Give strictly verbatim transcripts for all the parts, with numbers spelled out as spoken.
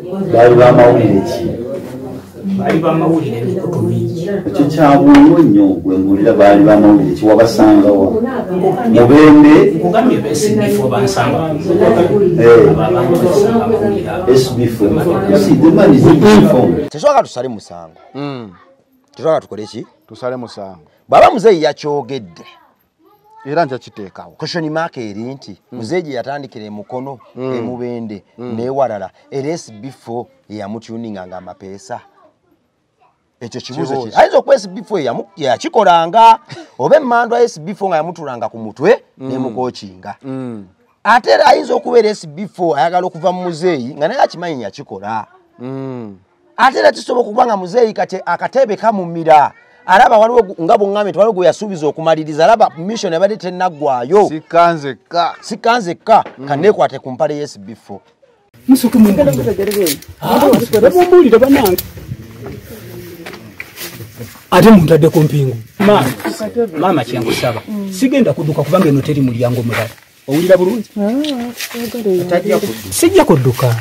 bali bamawulire ki bali bamawulire ebikutu bingi ekyo kyabuliro nnyo gwe mbulira bali bamawulire ki wabasangawa mubende nkugambye besibifo bansanga S B F si demani zifo tesoka tusale musango mm tesoka tukole ki tusale musango baba muzeyi yakyogedde era nja kiteekawo question mark eri nti muzeyi yatandikira emukono emubende newalala era S B F yamutuninga nga amapeesa ekyo kibuzo ki aizo ku S B F yakikolanga oba emmandwa S B F nga yamutulanga ku mutwe nemukokinga ate era ayinza okubeera S B F ayagala okuva mu muzeeyi nga naye akimanyi yakikola ate era kisobola okuba nga muzeeyi kati akatebe kamumira alaba waliwo nga bungame twaliwo gwe yasuubiza okumaliriza alaba mission yabadde tennaggwayo sikanzeka sikanzeka kaneekwate ku mpale ya S B F musuku mumbulire banange ate muntadde ku mpingu maama kyenkusaba sigenda kudduka kubanga eno teri mulyango mulala owulira bulungi sijja kudduka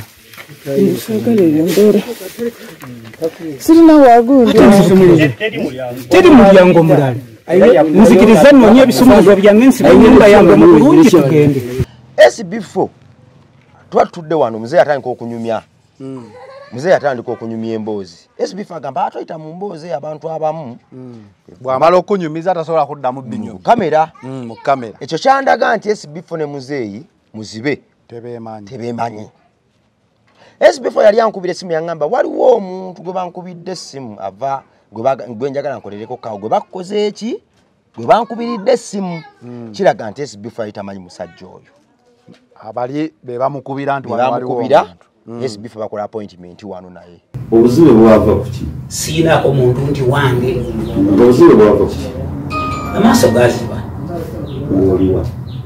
sirina wagundi teri mulyango mulala nzikiriza nnonye ebisumuluzo byange nsiba ennyumba yange mu bulungi tugende S B F twatudde wano muzeeyi atandika okunyumya muzeeyi atandika okunyumya emboozi S B F agamba atoyita mu mboozi abantu abamu bw'amala okunyumiza tasobola kuddamu bbinyo kamera mu kamera ekyo kyandaga nti S B F ne muzeeyi muzibe tebeemanyi tebeemanyi S B F yali ankubira essimu yangamba waliwo omuntu gwe bankubidde essimu ava gwe njagala nkolereko kawo gwe bakoze eki gwe bankubiridde essimu kiraga nti S B F ayitamanyi musajja oyo abali be bamukubira nti waliwo S B F bakola appointment wano naye obuzibe bwava kuki siinaako muntu nti wange obuzibe bwava kuki amaaso gaziba oliwa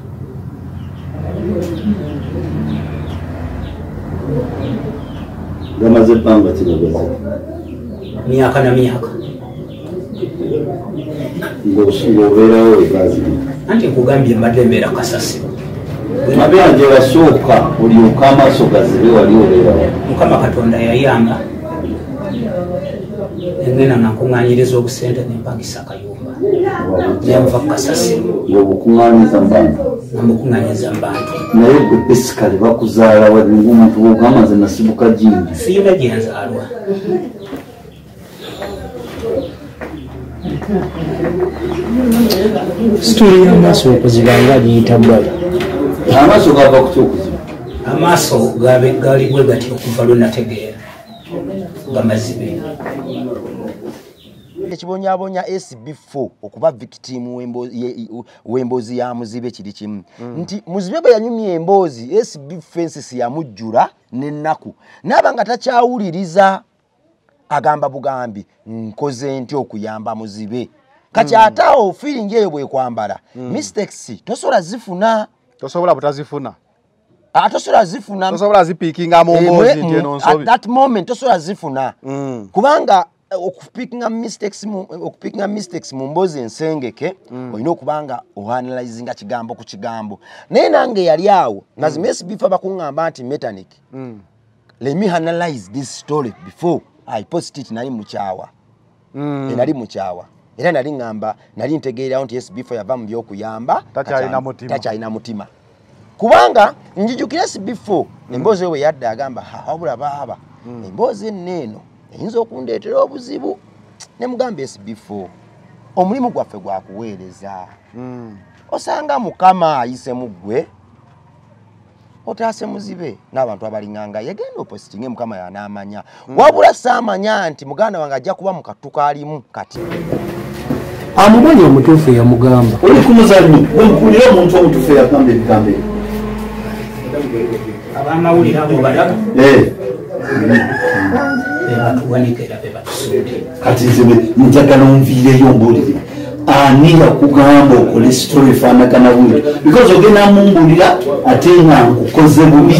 gamaze ebbanga kiragaza myaka na myaka ng'obeerawo egazibi anti nkugambye mbadde mbeera kasasiro mabyange basooka olyoka amaaso gazibe wali obeerawo mukama katonda yayamba engenda nankuŋŋaanyiriza obusente nempangisa akayumba nenva kasasiro ng'obukuŋŋaanyiza mbantu namukuŋŋaanyiza mbantu naye gwe besikale bakuzaala walinga omuntu bwogamba nze nasibuka jingi siina gyenzaalwa sitori y'amaaso okuziba nga giyita bbali amaaso gava ku kyokuziba amaaso gaali bwe gati okuva lwe nategeera gamazibe ekibonyabonya S B F okuba victim w'emboozi ya muzibe kiri kimu nti muzibe bwe yanyumya emboozi S B F ensisi yamujjula n'ennaku naaba nga takyawuliriza agamba bugambi nkoze nti okuyamba muzibe kati ataawo feeling eyo bwekwambala mistakes tosobola zifuna tosobola butazifuna atosobola zifuna tosobola zipiikinga mu mboozi nti eno nsobi at that moment tosobola zifuna kubanga okupickinga mistakes mu okupickinga mistakes mu mboozi ensengeke olina okubanga oanalyzinga kigambo ku kigambo naye nange yali awo nazima S B F bakuŋŋamba nti mechanic let me analyze this story before I post it nali mukyawa nali mukyawa era nali ngamba nali ntegeerawo nti S B F yava mu byokuyamba takyalina mutima kubanga njijukira S B F emboozi we yadde agamba wabula baaba emboozi enneeno eyinza okundeetera obuzibu ne mugamba S B F omulimu gwaffe gwakuweereza osanga mukama ayisemu ggwe otaase muzibe n'abantu abalinganga yagenda opositinge mukama yanaamanya wabula saamanya nti muganda wange ajja kuba mu kattuka alimu kati amumanyi omutuufu yamugamba oli ku muzanyo wempulira omuntu omutuufu eyagamba ebigambo ebyo abamawulire abo balaga bebatuwanikera bebatusuute kati nze njagala onviireyo ombuulire ani yakugamba okole story efaanagana bwito because ogenda mumbuulira ate nga nkukoze bubi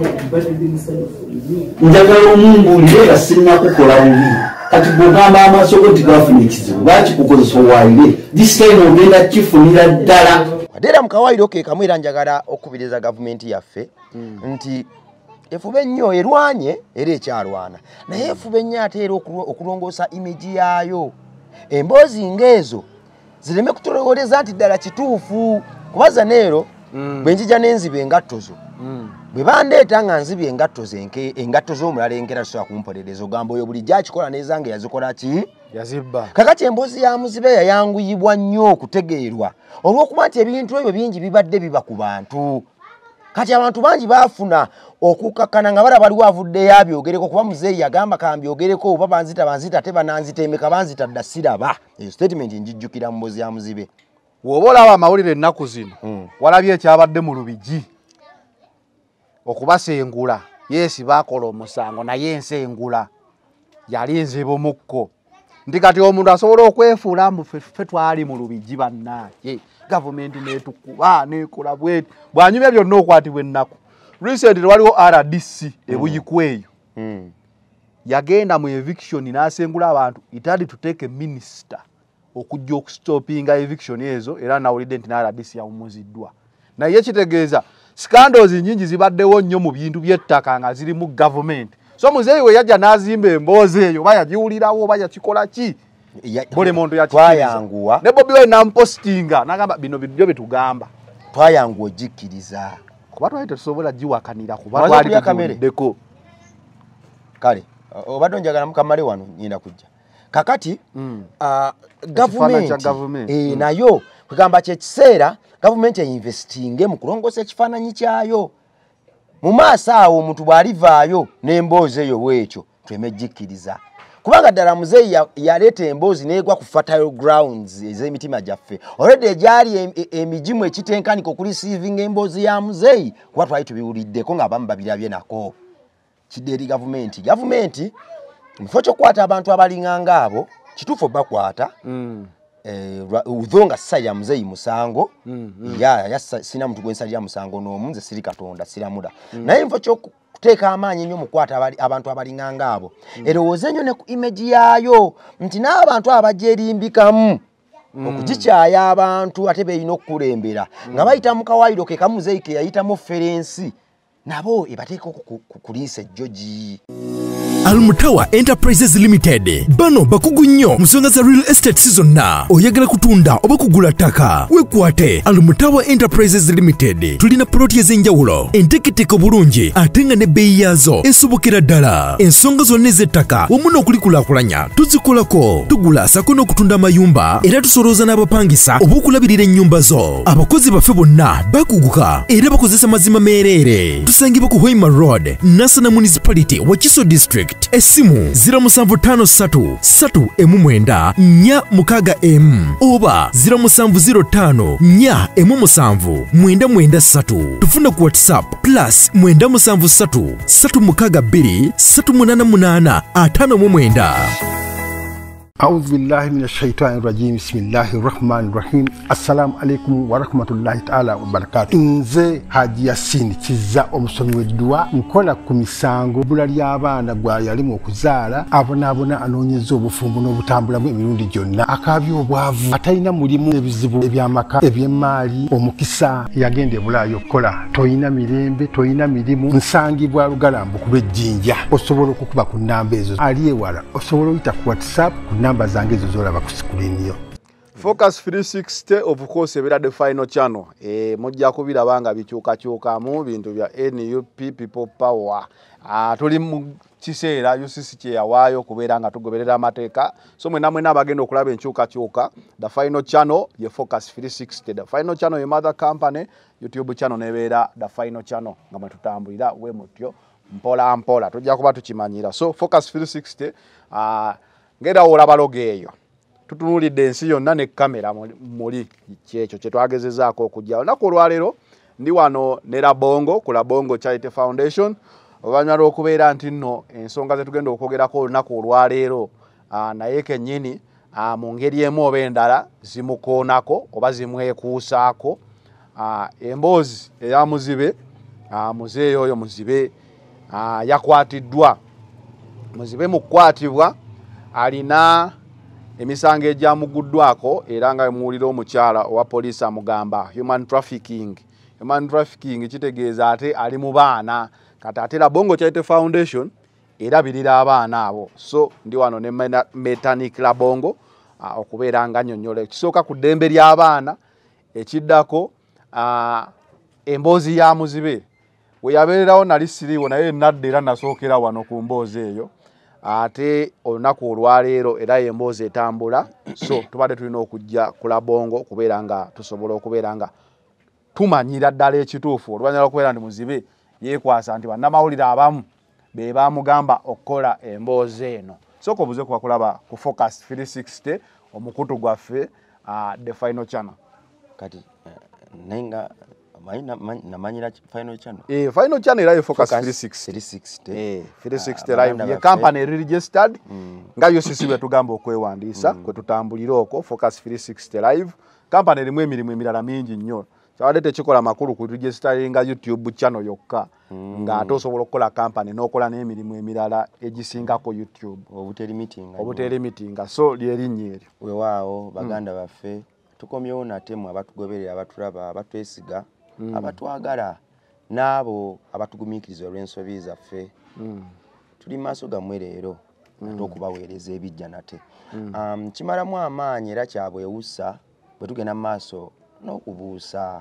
njagala omumbuulire nga sinnakukola bubi kati bwogamba amaaso go tigafuna ekizibu bakikukozesa owaire this time ogenda kifunira ddala ate era mukawaire okekamu era njagala okubiriza gavumenti yaffe nti efube nnyo erwanye era ekyalwana naye efube nnyo ate era okulongoosa image yaayo emboozi ng'ezo zireme kutulowoleza nti ddala kituufu kubaza neero bwe njija n'enziba engatto zo bwe bandeeta nga nziba engatto zenke engatto z'omulala enkera tusobola kumpolereza ogamba oyo bulijjo akikola n'ezange yazikola ki yazibba kakati emboozi ya muzibe yayanguyibwa nnyo okutegeerwa olw'okuba nti ebintu ebyo bingi bibadde biba ku bantu kati abantu bangi baafuna okukakkana nga balaba waliwo avuddeyo abyogereko kuba muzeeyi yagamba kambyogereko oba banzita banzita ate bananzita emeka banzita dda siraba eyo statement njijjukira mu mboozi ya muzibe woba olaba amawulire ennaku zino walabye ekyabadde mu Lubigi okubasengula yesi bakola omusango naye ensengula yali nzibumukko nti kati omuntu asobola okwefuula mbu ffe twali mu Lubigi bannaaye gavumenti netukuba nekola bweti bwanyumya byonna okwatibwa ennaku recently waliwo R D C ebuyikweyo yagenda mu eviction n'asengula abantu it had to take a minister okujja okustopinga eviction ezo era nawulidde nti R D C yawumuziddwa naye kitegeeza scandals nyingi zibaddewo nnyo mu bintu by'ettaka nga ziri mu government so muzeeyi we yajja n'azimba emboozi eyo oba yagiwulirawo oba yakikola ki buli muntu twayanguwa ne Bobi Wine nampostinga n'agamba bino byo bitugamba twayanguwa ogikkiriza kuba twali tetusobola giwakanira kuba twali tukuddeko kale obadde njagala mukamale wano nyina kujja kakati gavumenti nayo kugamba kyekiseera gavumenti eyinvestinge mu kulongoosa ekifaananyi kyayo mu maaso awo omuntu bw'alivaayo n'emboozi eyo bwekyo twemejjikkiriza kubanga ddala muzeeyi yaleeta emboozi n'egwa ku fertile grounds ez'emitima gyaffe already egyali emigimu ekitenkanika okurisiivinga emboozi ya muzeeyi kuba twali tubiwuliddeko ng'abamu babirabye nako kidde eri gavumenti gavumenti mufo ky'okukwata abantu abalinganga abo kituufu obakwata udho nga ssalira muzeeyi musango ya sina muntu gwe nsalira musango n'omu nze siri katonda siramula naye mufo ky'okuteeka amaanyi ennyo mukwata abantu abalinganga abo erowooze nnyo ne ku image yaayo nti n'abantu abajja erimbikamu okugikyaya abantu ate beeyina okukulembera nga bayita mu kawaayiro ke kamuzeeyi ke yayitamu ferensi nabo ebateeka kuliisa ejjogi. Almutawa Enterprises Limited bano bakugu nnyo musonga za real estate season na oyagala kutunda oba kugula ttaka wekwate Almutawa Enterprises Limited tulina ploti ez'enjawulo enteketeko bulungi ate nga n'ebbeeyi yaazo esobokera ddala ensonga zonna ez'ettaka wamu n'okulikulaakulanya tuzikolako tugula sako n'okutunda amayumba era tusolooza n'abapangisa oba okulabirira ennyumba zo abakozi baffe bonna bakuguka era bakozesa mazima meereere tusangibwa ku Hoima Road Nasana Municipality Wakiso District Esimu zero seven five three three emu mwenda nnya mukaga M oba zero seven zero five nnya emu musanvu mwenda mwenda three tufuna ku WhatsApp plus mwenda musanvu three three mukaga two three munana munana atano mu mwenda. أعوذ بالله من الشيطان الرجيم بسم الله الرحمن الرحيم السلام عليكم ورحمة الله تعالى وبركاته nze Haji Yasin kiza omusomi w'eddwa nkola ku misango bula ly'abaana gwa yalimu okuzaala abonaabona anoonyeza obufumbo n'obutambulamu emirundi gyonna akaabya obwavu atalina mulimu ebizibu eby'amaka eby'emmaali omukisa yagenda ebulaayo okukola toyina mirembe toyina mirimu nsangibwa lugalambu ku lw'ejjinja osobola okukuba ku nnamba ezo ali ewala osobola oyita ku WhatsApp namba zange ezo zolaba ku screen yo. Focus three sixty of course ebira the final channel eh mujja kubiraba nga bikyuka kyuka mu bintu bya N U P people power ah tuli mu kiseera U C C kye yawaayo kubeera nga tugoberera amateeka so mwe namwe nabagenda okulaba enkyuka kyuka the final channel ye Focus three sixty the final channel ye mother company YouTube channel nebeera the final channel nga mwe tutambulira we mutyo mpola mpola tujja kuba tukimanyira so Focus three sixty ah ngera olaba logo eyo tutunulidde ensi yonna ne kamera muli kyekyo kye twagezezaako okujjawo nako olwaleero ndi wano ne Labongo ku Labongo Charity Foundation oluvannyuma lw'okubeera nti nno ensonga ze tugenda okwogerako olunaku olwaleero naye kennyini mu ngeri emu oba endala zimukoonako oba zimwekuusaako emboozi eya muzibe muzeeyi oyo muzibe yakwatiddwa muzibe mu kukwatibwa alina emisango egyamuguddwako era nga muwulira omukyala owa poliisi amugamba human trafficking human trafficking kitegeeza ate ali mu baana kati ate Labongo Charity Foundation erabirira abaana abo so ndi wano ne Mechanic Labongo uh, okubeera nga nnyonnyola ekisooka ku ddembe ly'abaana ekiddako uh, emboozi ya muzibe we yabeererawo nali siriiwo naye nadde era nasookera wano ku mboozi eyo ate olunaku olwaleero era emboozi etambula so tubadde tulina okujja ku Labongo okubeera nga tusobola okubeera nga tumanyira ddala ekituufu oluvannyuma lw'okubeera ndi muzibe yeekwasa nti bannamawulire abamu be baamugamba okukola emboozi eno sooka obuze kuba kulaba ku Focus three sixty omukutu gwaffe uh, the final channel kati uh, nenga namanyira final channel eh final channel era Focus three sixty eh three sixty live ye company registered mm. nga yo sisi bwe tugamba okwewandiisa mm. kwe tutambulira oko Focus three sixty live company rimwe emirimu emirala mingi nnyo Sawade tekikola makulu ku registeringa YouTube channel yokka mm. nga ate osobola okukola company n'okola n'emirimu emirala egisinga ko YouTube obuteri meeting obuteri meeting so lyerinnya eryo weewaawo baganda mm. baffe tukomyewo natemu abatugoberera abatulaba abatwesiga mm. abatwagala n'abo abatugumiikiriza olw'ensobi zaffe mm. tuli maaso gammwe leero mm. ate okubaweereza ebijja nate mm. um, kimalamu amaanyi era kyabwewusa bwe tugenda mu maaso n'okubuusa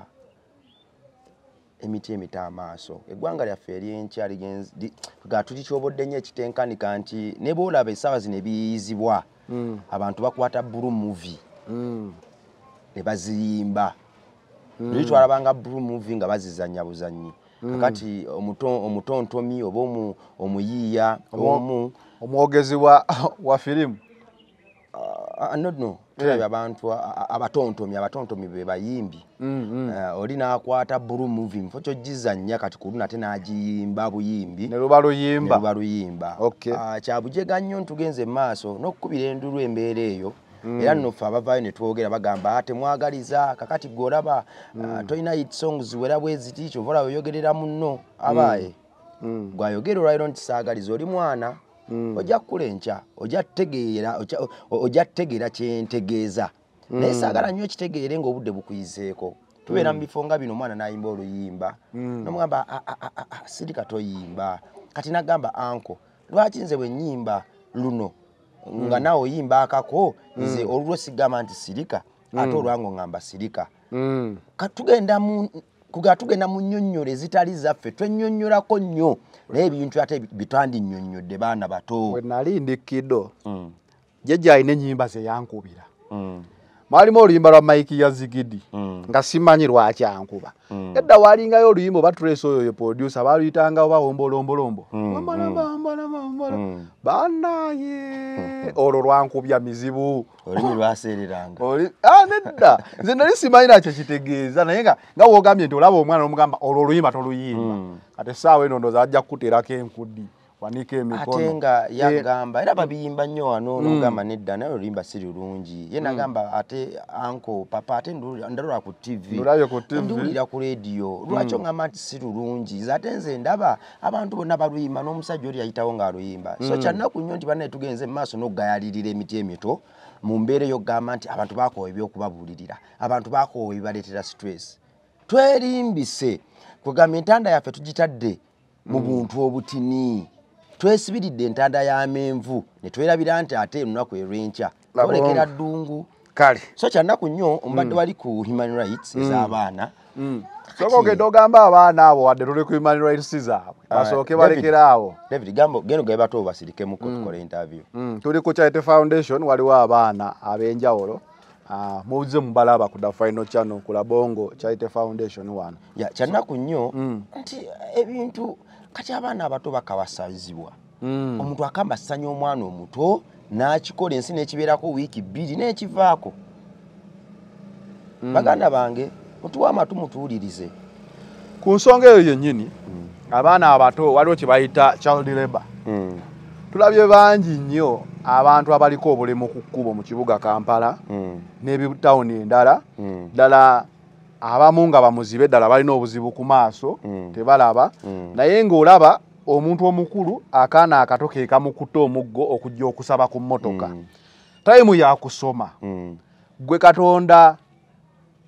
emiti emita amaaso eggwanga lyaffe eryenkya ga tukikyobodde nnyo ekitenkanika nti ne boolaba essaawa zino ebiyizibwa mm. abantu bakwata blue movie mm. ne baziyimba mm. luli twalabanga blue movie nga bazizanya buzanyi mm. kakati omutontomi oba omuyiiya omu omwogezi wa, wa firimu Uh, no no tulabye abantu abatontomi abatontomi be bayimbi oli n'akwata blue movie mfo kyo gizannya kati kuluna ate n'agiyimba buyimbi ne luba luyimba ne luba luyimba kyabujega nnyo ntugenze mu maaso n'okukubira endulu embeera eyo era nno ffe abavaayo ne twogera bagamba ate mwagaliza kakati gw'olaba tolina hit songs wera bweziti kyova olaba oyogerera munno abaaye gwayogera olwaliro nti saagaliza oli mwana Mm. Ojja kulencha ojja tegeera ojja tegeera kyentegeeza mm. naye saagala nnyo kitegeere ng'obudde bukuyiseeko tubeera mu bifo nga bino omwana n'ayimba oluyimba mm. nomugamba sirika toyimba kati nagamba anko lwaki nze bwe nnyimba luno mm. nga naawe oyimba akako nze mm. olwo sigamba nti sirika mm. ate olwango ngamba sirika mm. katugenda mu kuga tugenda mu nnyonnyole zitali zaffe twenyonnyolako nnyo naye ebintu ate bitwandi nnyonnyodde baana bato we nali ndi kiddo mm. jjajja alina ennyimba ze yankubira mm. mwalimu oluyimba lwa Mike ya Zigidi mm. nga simanyi lwaki ankuba mm. edda walingayo oluyimba oba Trace oyo ye producer baluyitanga oba wombolombolombo banaye olwo lwankubya mizibu olimi lwaseereranga oli ah nedda nze nali simanyi nakyo kitegeeza naye nga nga wogambye nti olaba omwana n'omugamba olwo oluyimba toluyimba mm. ate essaawa eno ndooza ajja kukuteerako enkudi wanika emikono ate nga yagamba era babiyimba nnyo wano n'ogamba nedda naye oluyimba si lulungi ye nagamba ate anko papa ate ndalula ku tv nduwulira ku rediyo lwaki ongamba nti si lulungi ate nze ndaba abantu bonna baluyimba n'omusajja oli yayitawo ng'aluyimba so kyannaku nnyo nti bannaye tugenze mu maaso n'okugayalirira emiti emito mu mbeera ey'okugamba nti abantu bakoowa ebyokubabuulirira abantu bakoowa ebibaleetera stress twerimbise kugamba entanda yaffe tugitadde mu buntu obutini twesibiridde entanda y'amenvu ne twerabira nti ate lunaku erwenkya twolekera ddungu kale so kyannaku nnyo ombadde wali ku human rights ez'abaana soko ogenda ogamba abaana abo wadde tuli ku human rights zaabwe basooke balekera awo David gambo geno gaye bato basirikemu ko tukola interview tuli ku Charity Foundation waliwo abaana ab'enjawulo Ah, muze mubalaba ku da final channel ku Labongo Charity Foundation one. Ya kyannaku nnyo nti ebintu kati abaana abato bakawasazibwa. Mm. Omuntu akamba sanya omwana omuto n'akikola ensi n'ekibeerako wiiki bbiri n'ekivaako. Mm. Baganda bange mutuwa amatu mutuwulirize. Ku nsonga eyo yennyini mm. abaana abato waliwo kye bayita child labor. Mm. Tulabye bangi nnyo abantu abaliko obulemu ku kkubo mu kibuga Kampala mm. n'ebitawuni endala mm. ddala abamu nga bamuzibe ddala balina obuzibu ku maaso mm. tebalaba mm. naye ng'olaba omuntu omukulu akaana akato ke kamukutte omuggo okujja okusaba ku mmotoka mm. tayimu yakusoma mm. gwe Katonda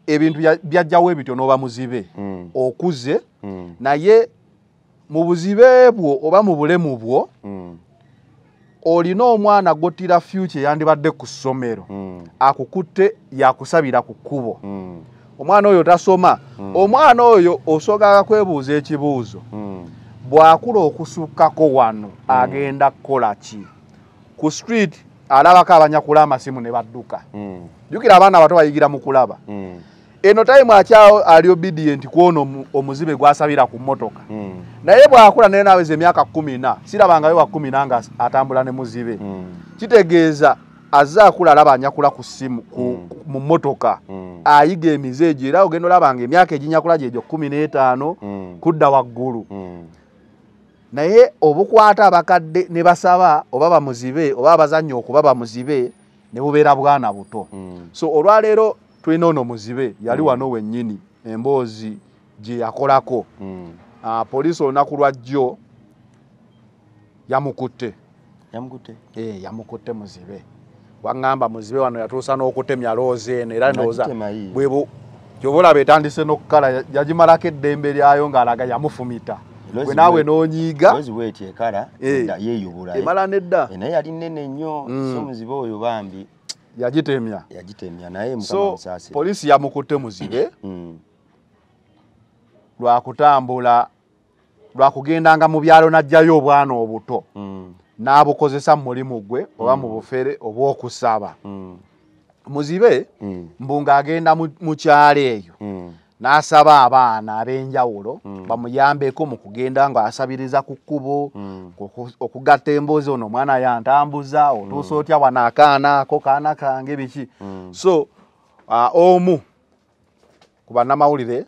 ebintu byajjawo ebityo n'oba muzibe mm. okuze mm. naye mu buzibe bwo oba mu bulemu bwo mm. olina omwana gottira future yandibadde ku ssomero mm. akukutte yakusabira ku kkubo mm. omwana oyo tasoma mm. omwana oyo osogaga kwebuuza ekibuuzo mm. bwakula okusukkako wano mm. agenda kukola ki ku street alabako abanyakula amasimu ne badduka mm. jukira abaana abato bayigira mu kulaba mm. eno time akyawo ali obedient kuono omuzibe gwasabira ku motoka mm. naye bwakula naye naweza emyaka kumi na sirabangayo wa kumi na nga atambula ne muzibe mm. kitegeeza azza akula alaba anyakula ku simu ku, mm. mu motoka mm. ayiga emizeejo era ogenda olabanga emyaka eginyakula gyegyo kumi n'etaano mm. kudda waggulu mm. naye obukwata abakadde ne basaba oba bamuzibe oba abazannya okuba bamuzibe ne bubeera bwana buto mm. so olwaleero tulina ono muzibe yali mm. wano wennyini emboozi gye yakolako mm. uh, poliisi olunaku lwajjo yamukutte yamukutte eh yamukutte muzibe wangamba muzibe wano yatuusa n'okutemya looze eno era ndowooza bwebo gyobola betandise n'okukala yagimalako eddembe lyayo ng'alaga yamufumita gwe naawe n'onyiiga emala nedda naye yali nnene nnyo so muzibe oyo bambi yagitemya yagitemya naye so poliisi yamukutte muzibe lwakutambula lwakugendanga mu byalo najjayo obwana obuto n'abukozesa mu mulimu gwe oba mu bufere obw'okusaba muzibe mbu ng'agenda mu kyalo eyo n'asaba abaana ab'enjawulo bamuyambeko mu kugenda ng'asabiriza ku kkubo okugatta emboozi ono omwana yantambuza otuusa otya wano akaana ako kaana kange biki so omu ku bannamawulire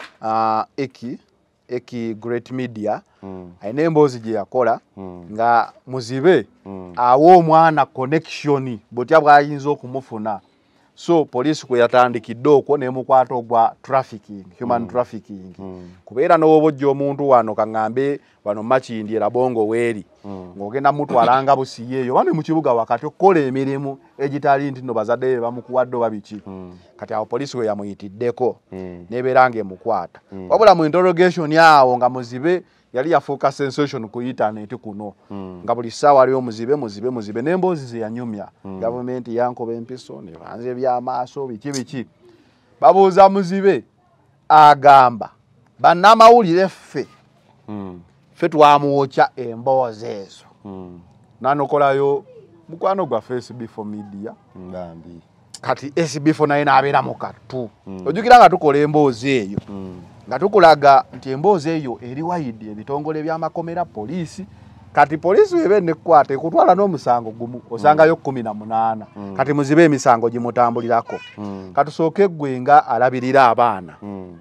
eki eki Great Media ayina emboozi gye yakola nga muzibe awa omwana connection butya bw'ayinza okumufuna so police kwe yatandikidde okwo nemukwata ogwa trafficking human mm. trafficking mm. kubeera n'obojja omuntu wano kaŋŋambe wano Makindi era Bongo weeri mm. ng'ogenda mutwalanga busiyeeyo bane mu kibuga wakati okukola emirimu egitali nti no bazadde bamukuwadde oba biki mm. kati awo police we yamuyitiddeko mm. nebeera ng'emukwata mm. wabula mu interrogation yawo nga muzibe yali yafuuka sensation ku internet kuno mm. nga buli ssaawa aliyo muzibe muzibe muzibe n'emboozi ze yanyumya mm. gavumenti yankoba empiso ne banze ebyamaaso biki biki babuuza muzibe agamba bannamawulire ffe mm. ffe twamuwokya emboozi ezo mm. nanokolayo mukwano gwa S B four media ngambi kati S B four naye n'abeera mu kattu mm. ojjukira nga tukola emboozi eyo mm. nga tukulaga nti emboozi eyo eri wayidi ebitongole by'amakomera poliisi kati poliisi webe nekwata ekutwala n'omusango gumu osangayo kumi na munaana mm. kati muzibe emisango gimutambulirako mm. katusooke ggwe nga alabirira abaana mm.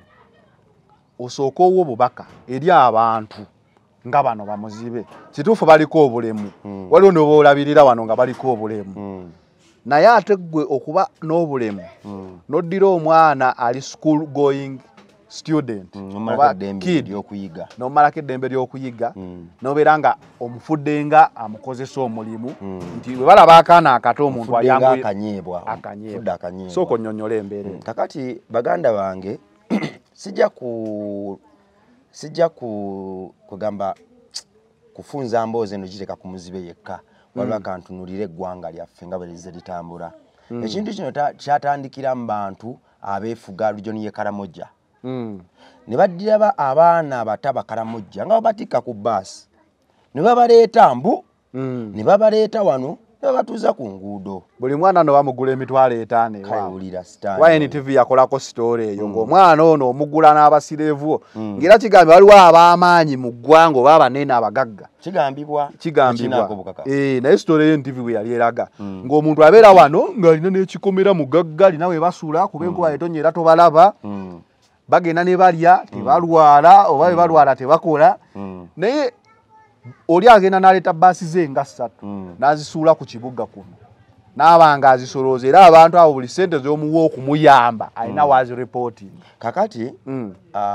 osooka owo obubaka eri abantu nga bano bamuzibe kituufu baliko obulemu mm. waliwo noba olabirira wano nga baliko obulemu mm. naye ate ggwe okuba n'obulemu mm. noddira omwana ali school going student mm, oba kid yokuyiga no malaka eddembe ly'okuyiga mm. nobeera nga omufuddenga amukozesa omulimu mm. nti bwe balaba akaana akato omuntu ayangu akanyebwa akanyebwa so konnyonnyola embeera mm. kakati baganda bange sijja ku sijja ku kugamba kufunza mboozi eno gireka ku muzibe yekka waliwo mm. akantunulira eggwanga lyaffe nga bwe lize litambula mm. ekintu kino kyatandikira mu bantu abeefuga Region y'e Karamoja mm. ne baddira abaana abato Bakaramojja nga babatikka ku bbaasi ne babaleeta mbu mm. ne babaleeta wano ne babatuuza ku nguudo buli mwana no bamugula emitwalo etaano kawulira sitaani Y N T V yakolako story eyo mm. ng'omwana ono omugula n'abasirevu mm. ng'era kigambibwa waliwo ab'amaanyi mu ggwanga oba abanene abagagga kigambibwa kigambibwa eh naye story y'N T V we yali eraga mm. ng'omuntu abeera wano ng'alina n'ekikomera mu gagga alina we basula kuba enkuba mm. etonnya tobalaba mm. bagenda ne balya tebalwala oba bwe balwala tebakola mm. naye oli agenda n'aleeta bbaasi ze nga ssatu mm. n'azisuula ku kibuga kuno n'abanga azisolooza era abantu abo buli ssente z'omuwa okumuyamba alina mm. waaziripooti kakati mm.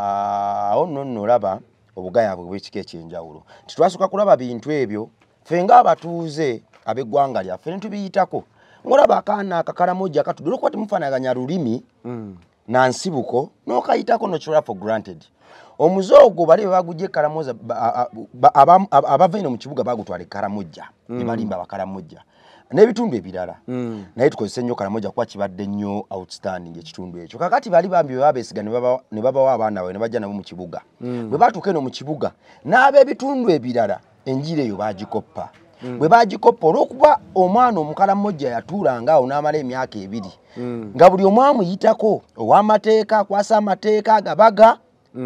awo nno nno olaba obugayabwe bw'ekika ekyenjawulo titwasooka kulaba bintu ebyo ffe ng'abatuuze ab'eggwanga lyaffe ne tubiyitako ng'olaba akaana akakaramojja katudde olwokuba temufaanaganya lulimi mm. nansibuko n'okayitako nokyora for granted omuzoogo bali bagujje Karamoja abava ino mu kibuga bagutwala Karamoja ne balimba abakaramojja n'ebitundu ebirala naye tukozesa nnyo Karamoja kuba kibadde nnyo outstanding ekitundu ekyo kakati bali bambi babesiga ne babawa abaana bawe ne bajja nabo mu kibuga bwe batuuka eno mu kibuga n'ab'ebitundu ebirala enjira eyo bagikoppa bwe bagikoppa olw'okuba omwana Omukaramoja yatuulanga awo n'amala emyaka ebiri nga buli omu amuyitako ow'amateeka akwasa amateeka gabaga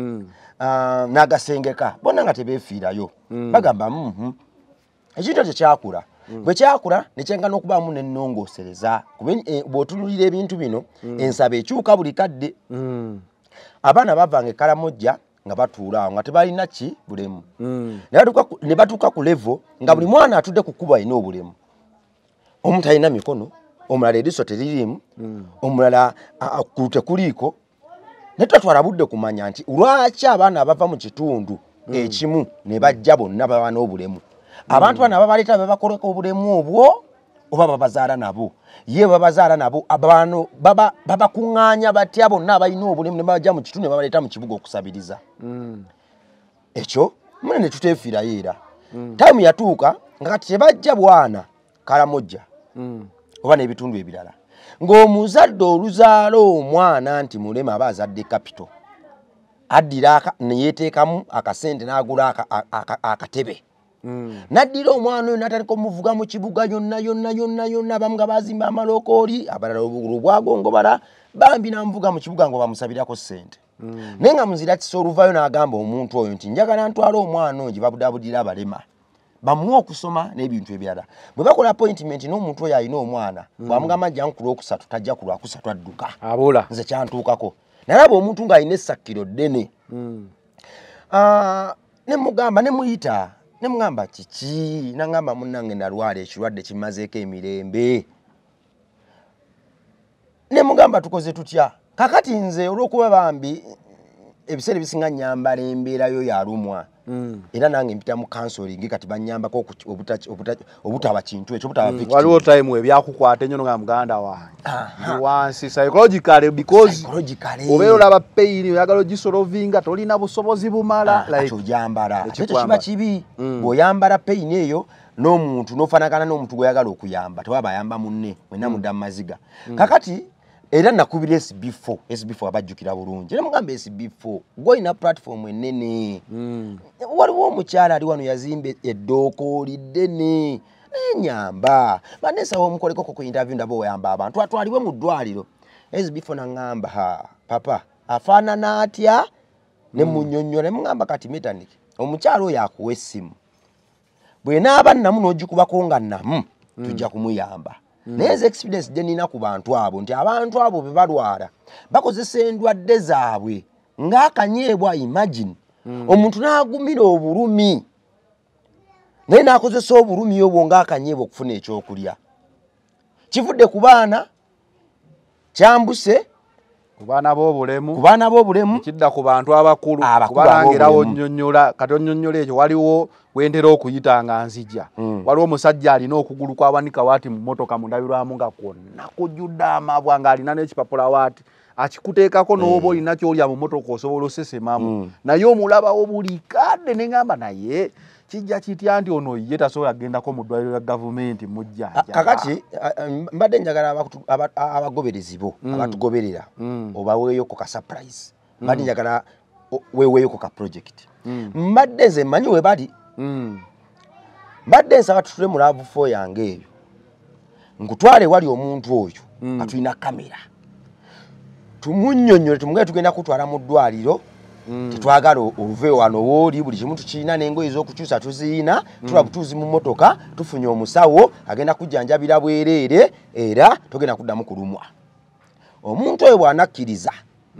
n'agasengeka bonna nga tebeefiirayo bagamba ekintu ekyo kyakula bwe kyakula ne kyengana okubaamu n'ennongoosereza bw'otululira ebintu bino ensaba ekyuka buli kadde abaana bavanga e Karamoja nga batuula awo nga tebalina ki bulemu ne batuuka ku levo nga buli mwana atudde ku kkubo alina obulemu omu talina mikono omulala eriiso teririimu omulala ku tekuliiko ne twatwala budde kumanya nti lwaki abaana abava mu kitundu ekimu ne bajja bonna baba n'obulemu abantu bana babaleeta babakoleko obulemu obwo oba babazaala nabo ye babazaala nabo abantu baba babakuŋŋaanya batya bonna abalina obulemu ne bajja mu kitundu ne babaleeta mu kibuga okusabiriza ekyo mune ne tuteefiirayo era taimu yatuuka nga kati tebajja bwana Karamoja oba n'ebitundu ebirala ng'omuzadde oluzaala omwana nti mulema aba azadde kapito addira ne yeeteekamu akasente n'agula akatebe naddira omwana oyo n'atandika omuvuga mu kibuga yonna yonna yonna yonna abamu nga baazimba amalookooli abalala olubwagongobala bambi n'amuvuga mu kibuga nga bamusabirako ssente naye nga muzira kisa oluvayo n'agamba omuntu oyo nti njagala ntwala omwana oyo gye babudabudira abalema bamuwa okusoma n'ebintu ebirala bwe bakola appointment n'omuntu oyo alina omwana bwamugamba ajja ku lwokusatu tajja ku lwakusatu adduka abula nze kyantuukako nalaba omuntu ng'alina essakiro ddene ne mugamba ne muyita ne mugamba kiki nangamba munnange nalwala ekirwadde kimazeeko emirembe ne mugamba tukoze tutya kakati nze olw'okuba bambi ebiseera ebisinga nyambala embeerayo yalumwa era nange mpita mu counseling kati banyambako obutaba kintu ekyo obutaba victim waliwo time ebyakukwata ennyo nga muganda wange wansi psychologically because obeera olaba pain oyagala ogisolovinga tolina busobozi bumala like ojambala ekyo kiba kibi bw'oyambala pain eyo n'omuntu n'ofanagana n'omuntu gweyagala okuyamba tewaba ayamba munne mwenna mudda mu maziga kakati era nakubira S B four S B four abajjukira bulungi ne mugamba S B four goina platform enene waliwo omukyala ali wano yazimbe eddooko liddene nenyamba banesawo omukolekoko ku interview ndabo oyamba abantu atwaliwe mu ddwaliro S B four nangamba ha papa afaanana atya ne munyonnyo ne mugamba kati metaniki omukyala oyo akuwa essimu bwe naaba namu n'ogikubako nga namu tujja kumuyamba neze experience je nina ku bantu abo nti abantu abo be balwala bakozesa endwadde zaabwe ng'akanyeebwa imagine omuntu n'agumira obulumi naye n'akozesa obulumi obwo ng'akanyeebwa okufuna ekyokulya kivudde ku baana kyambuse ku baana b'obulemu ku baana b'obulemu kidda ku bantu abakulu kubalangirawo nnyonnyola kati onnyonnyola ekyo waliwo wendera okuyita nga nzija waliwo omusajja alina okugulu kwawanika waati mu mmotoka mundabirwamu nga kwonna kujjudde amabwa ng'alina n'ekipapula waati akikuteekako n'oba olina kyolya mu mmotoka osobola osesemamu naye omulabawo buli kadde ne ngamba naye kijja kitya nti ono ye tasobola gendako mu ddwaliro lya gavumenti mujjanja kakati mbadde njagala abagoberezi bo abatugoberera obaweeyo ku ka surprise mbadde njagala weeweeyo ku ka project mbadde nze mmanyi we bali mbadde nsaba tutule mu laavu fo yange eyo nkutwale wali omuntu oyo nga tulina kamera tumunnyonnyole tumugende tugenda kutwala mu ddwaliro tetwagala oluve wano wooli buli kimu tukirina n'engoye ez'okukyusa tuziina tula butuuzi mu mmotoka tufunye omusawo agenda kujjanjabira bwereere era togenda kuddamu kulumwa omuntu oyo bw'anakkiriza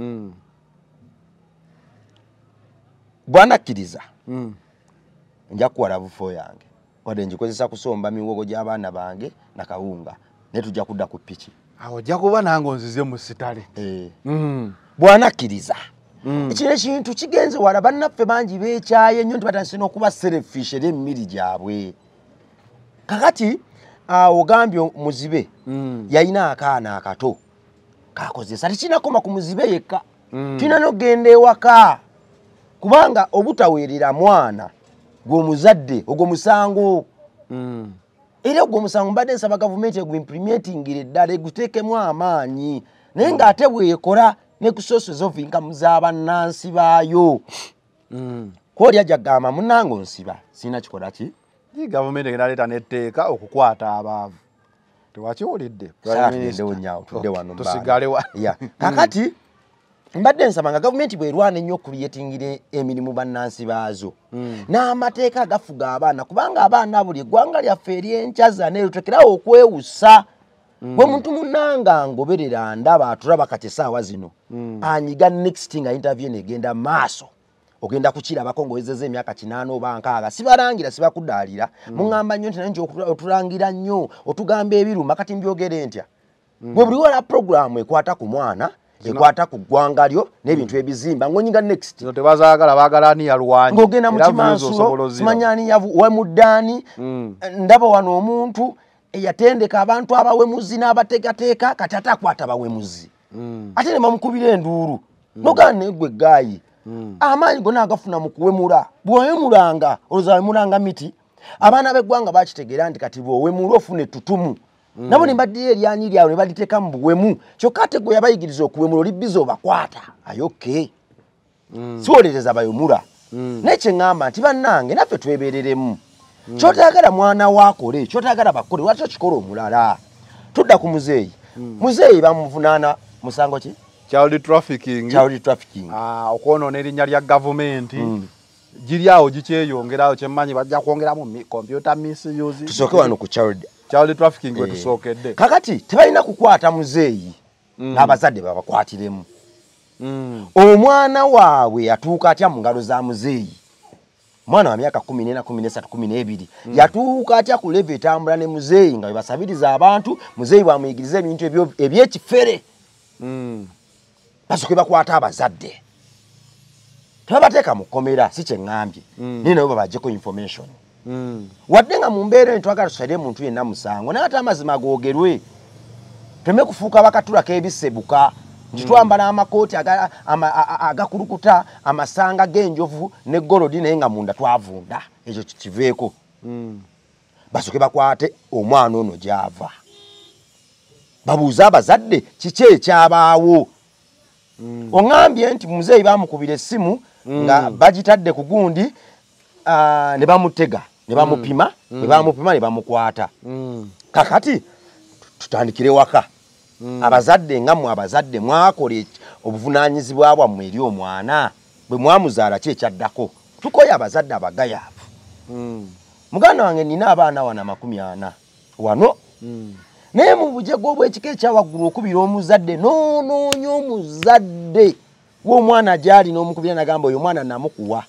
bw'anakkiriza nja kuwala bufo yange wadde ngikozesa kusomba miwogo gy'abaana bange na kawunga naye tujja kudda ku ppiki awo ojja kuba nange onzize mu sitale bw'anakkiriza ekino ekintu kigenze wala bannaffe bangi beekyaye nnyo nti batandise n'okuba selfish era emmiri gyabwe kakati ogambye muzibe yalina akaana akato kakozesa tekinakoma ku muzibe yekka tulina n'ogenda ewaka kubanga obutaweerera mwana gw'omuzadde ogwo musango era ogwo musango mbadde nsaba gavumenti eguimplementingire eddala eguteekemu amaanyi naye ng'ate bweyekola ne ku sources of income z'abannansi baayo kwoli ajja kugamba munnange onsiba sirina kikola ki gavumenti egenda leeta n'etteeka okukwata abaavu tewakiwulidde tusigalewa kakati mbadde nsaba nga gavumenti bwerwana ennyo okuliyetingira emirimu bannansi baazo n'amateeka agafuga abaana kubanga abaana buli eggwanga lyaffe ery'enkyaza neerutekerawo okwewusa bwe muntu munnanga ngoberera ndaba atulaba kati essaawa zino anyiga next nga interview negenda maaso ogenda kukirabako ng'owezezza emyaka kinaana oba nkaaga sibalangira sibakudaalira muŋŋamba nnyo nti naye nti otulangira nnyo otugamba ebiruma kati mbyogere ntya gwe buli wala programu ekwata ku mwana ekwata ku ggwanga lyo n'ebintu ebizimba ng'onyiga next tebazaagala baagala ani yalwanyi ng'ogenda mu kimansulo simanya ani wemuddaani ndaba wano omuntu eyatendeka abantu abawemuzi n'abateekateeka kati ate akwata abawemuzi ate ne bamukubira enduulu nogana negwe gaayi amaanyi gonna agafuna mu kuwemula bw'owemulanga olowooza wemulanga miti abaana b'eggwanga bakitegeera nti kati bw'owemula ofuna ettutumu nabo ne baddiyo eryanyi lyabwe ne baliteeka mu buwemu kyokka ate gwe yabayigiriza okuwemula oli bbiza obakwata ayoke siwolereza bayomula naye kye ŋŋamba nti bannange naffe twebeereremu kyotayagala mwana waakole kyotayagala bakole lwaki okikola omulala tudda ku muzeeyi muzeeyi bamuvunaana musango ki child trafficking child trafficking ah okwonoona erinnya lya gavumenti giri awo gikyeyongerawo kyemmanyi bajja kwongeramu computer misuse tusooke wano ku child child trafficking we tusookedde kakati tebalina kukwata muzeeyi n'abazadde babakwatiremu omwana waabwe yatuuka atya mu ngalo za muzeeyi mwana wa myaka kumi n'ena kumi n'esatu kumi n'ebiri yatuuka atya ku leve etambula ne muzeeyi nga bebasabiriza abantu muzeeyi bwamuyigiriza ebintu ebyekifere basooke bakwata abazadde tebabateeka mu kkomera si kye ŋŋambye naye nabo babaggyeko information wadde nga mu mbeera eno twagala tusalire muntu yenna musango naye ate amazima googerwe tuleme kufuuka bakatula k'ebisebuka nti twambala amakooti agakulukuta amasanga g'enjovu ne golodi naye nga munda twavunda ekyo kiveeko basooke bakwate omwana ono gy'ava babuuze abazadde kiki ekyabaawo oŋŋambye nti muzeeyi bamukubira essimu nga bagitadde ku gundi ne bamutega ne bamupima ne bamupima ne bamukwata kakati tutandikire waka abazadde nga mmwe abazadde mwakola obuvunaanyizibwa bwammwe eri omwana bwe mwamuzaala ki ekyaddako tukoye abazadde abagayaavu muganda wange nina abaana wana makumi ana wano naye mu bujego obw'ekika ekyawaggulu okubira omuzadde noonoonya omuzadde w'omwana gy'ali n'omukubira nagamba oyo omwana namukuwa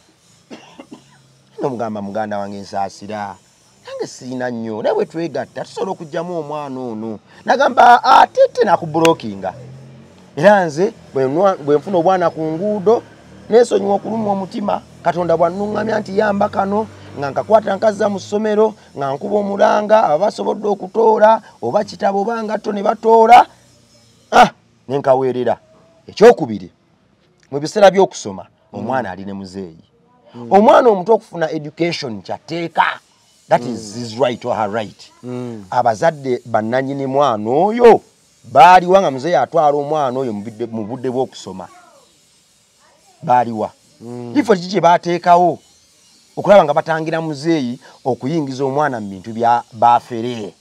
nomugamba muganda wange nsaasira nange siina nnyo naye bwe twegatta tusobola okugyamu omwana ono nagamba atete nakubulokinga era nze bwe nfuna obwana ku nguudo neesonyiwa okulumwa omutima katonda bwannuŋŋamya nti yamba kano nga nkakwata nkazza mu ssomero nga nkuba omulanga aba basobodde okutoola oba kitabo oba ngatto ne batoola ah ne nkaweerera ekyokubiri mu biseera by'okusoma omwana ali ne muzeeyi omwana omuto okufuna education kyateeka that is his right or her right abazadde bannannyini mwana oyo baaliwa nga muzeeyi atwala omwana oyo mu budde bw'okusoma baaliwa ifo kiki kye baateekawo okulaba nga batangira muzeeyi okuyingiza omwana mu bintu bya baafere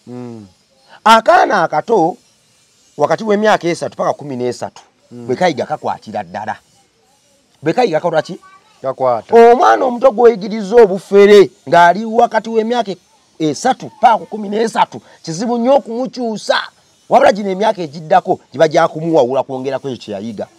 akaana akato wakati w'emyaka esatu paka kumi n'esatu bwe kayiga kakwatira ddala bwe kayiga kakola ki kakwata omwana omuto gw'oyigiriza obufere ng'ali wakati w'emyaka esatu paka kumi n'esatu kizibu nnyo okumukyusa wabula gino emyaka egiddako giba gyakumuwawula kwongerako ekyo kye yayiga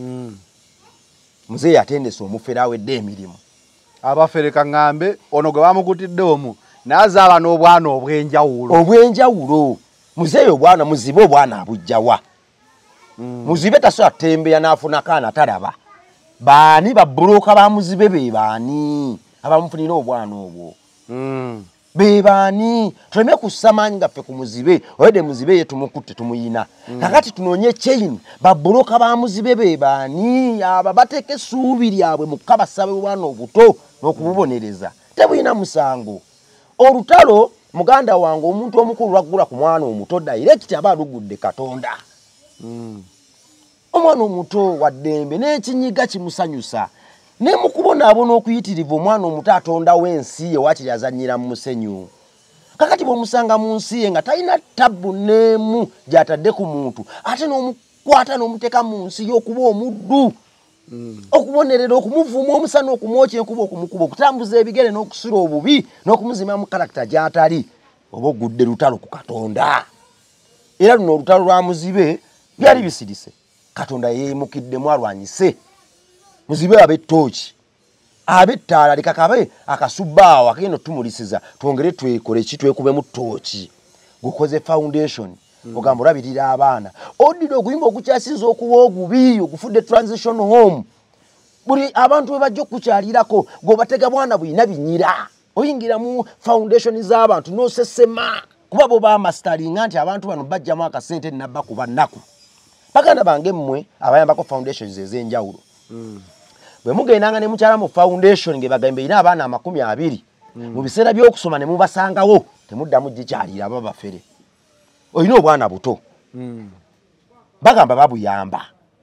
muzeeyi atendesa omufere awedde emirimu abafere kaŋŋambe ono gwe bamukutidde omu n'azaala n'obwana obw'enjawulo obw'enjawulo muzeeyi obwana muzibe obwana abujjawa muzibe tasobola kutembeya n'afuna kaana talaba baani babbulooka ba muzibe be baani abamufunira obwana obwo bebani tuleme kusamanyi ngaffe ku muzibe oyede muzibe ye tumukutte tumuyina mm. kakati tunonye chain baboloka ba muzibe bebani aba bateke suubi lyabwe mukabasabe bwana obuto n'okububonereza tebuyina musango olutalo muganda wange omuntu omukulu lwagula ku mwana omuto direct aba alugudde Katonda mm. omwana omuto waddembe n'ekinyiga kimusanyusa ne mukubona abona okuyitirivu omwana omuto atonda w'ensi ye wakiri azannyira mu musenyu kakati bw'omusanga mu nsi ye nga talina tabbu n'emu gy'atadde ku muntu ate n'omukwata n'omuteeka mu nsi y'okuba omuddu mm. okubonerera okumuvuma omusana okumwokya enkuba okumukuba okutambuza ebigere n'okusula obubi n'okumuzimamu karakita gy'atali oba ogudde lutalo ku Katonda era luno olutalo lwa muzibe byali bisirise Katonda yeemukiddemu alwanyise muzibe abe tochi abe ttala likakabe akasubbaawo akagenda otumulisiza twongere twekole ki twekube mu tochi gukoze foundation mm. ogamba olabirira abaana oddido okuyimba okukyasiza okuba ogubi ogufudde transition home buli abantu bwe bajja okukyalirako gwobatega bwana buyina binyira oyingira mu foundation z'abantu n'osesema kuba bo bamastaringa nti abantu bano bajjamu akasente nabba ku bannaku baganda bange mmwe abayambako foundations ez'enjawulo mm. bwe mugendanga ne mukyala mu foundation nge bagambe ina abaana amakumi abiri mm. mu biseera by'okusoma ne mubasangawo temuddamu gikyalira aba bafere oyina obwana buto mm. bagamba babuyamba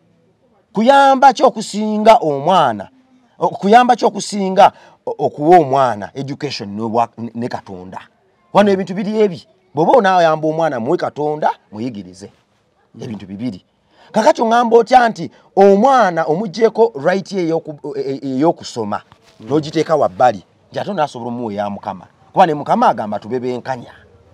kuyamba ky'okusinga omwana kuyamba ky'okusinga okuwa omwana education ne Katonda wano ebintu biri ebi bw'oba onaayamba omwana muwe Katonda muyigirize mm. ebintu bibiri kakati ngamba otya nti omwana omujjeko right ye y'okusoma mm. n'ogiteeka wabbali nti ate onaasobola omuwe ya Mukama kuba ne Mukama agamba tubebenkanya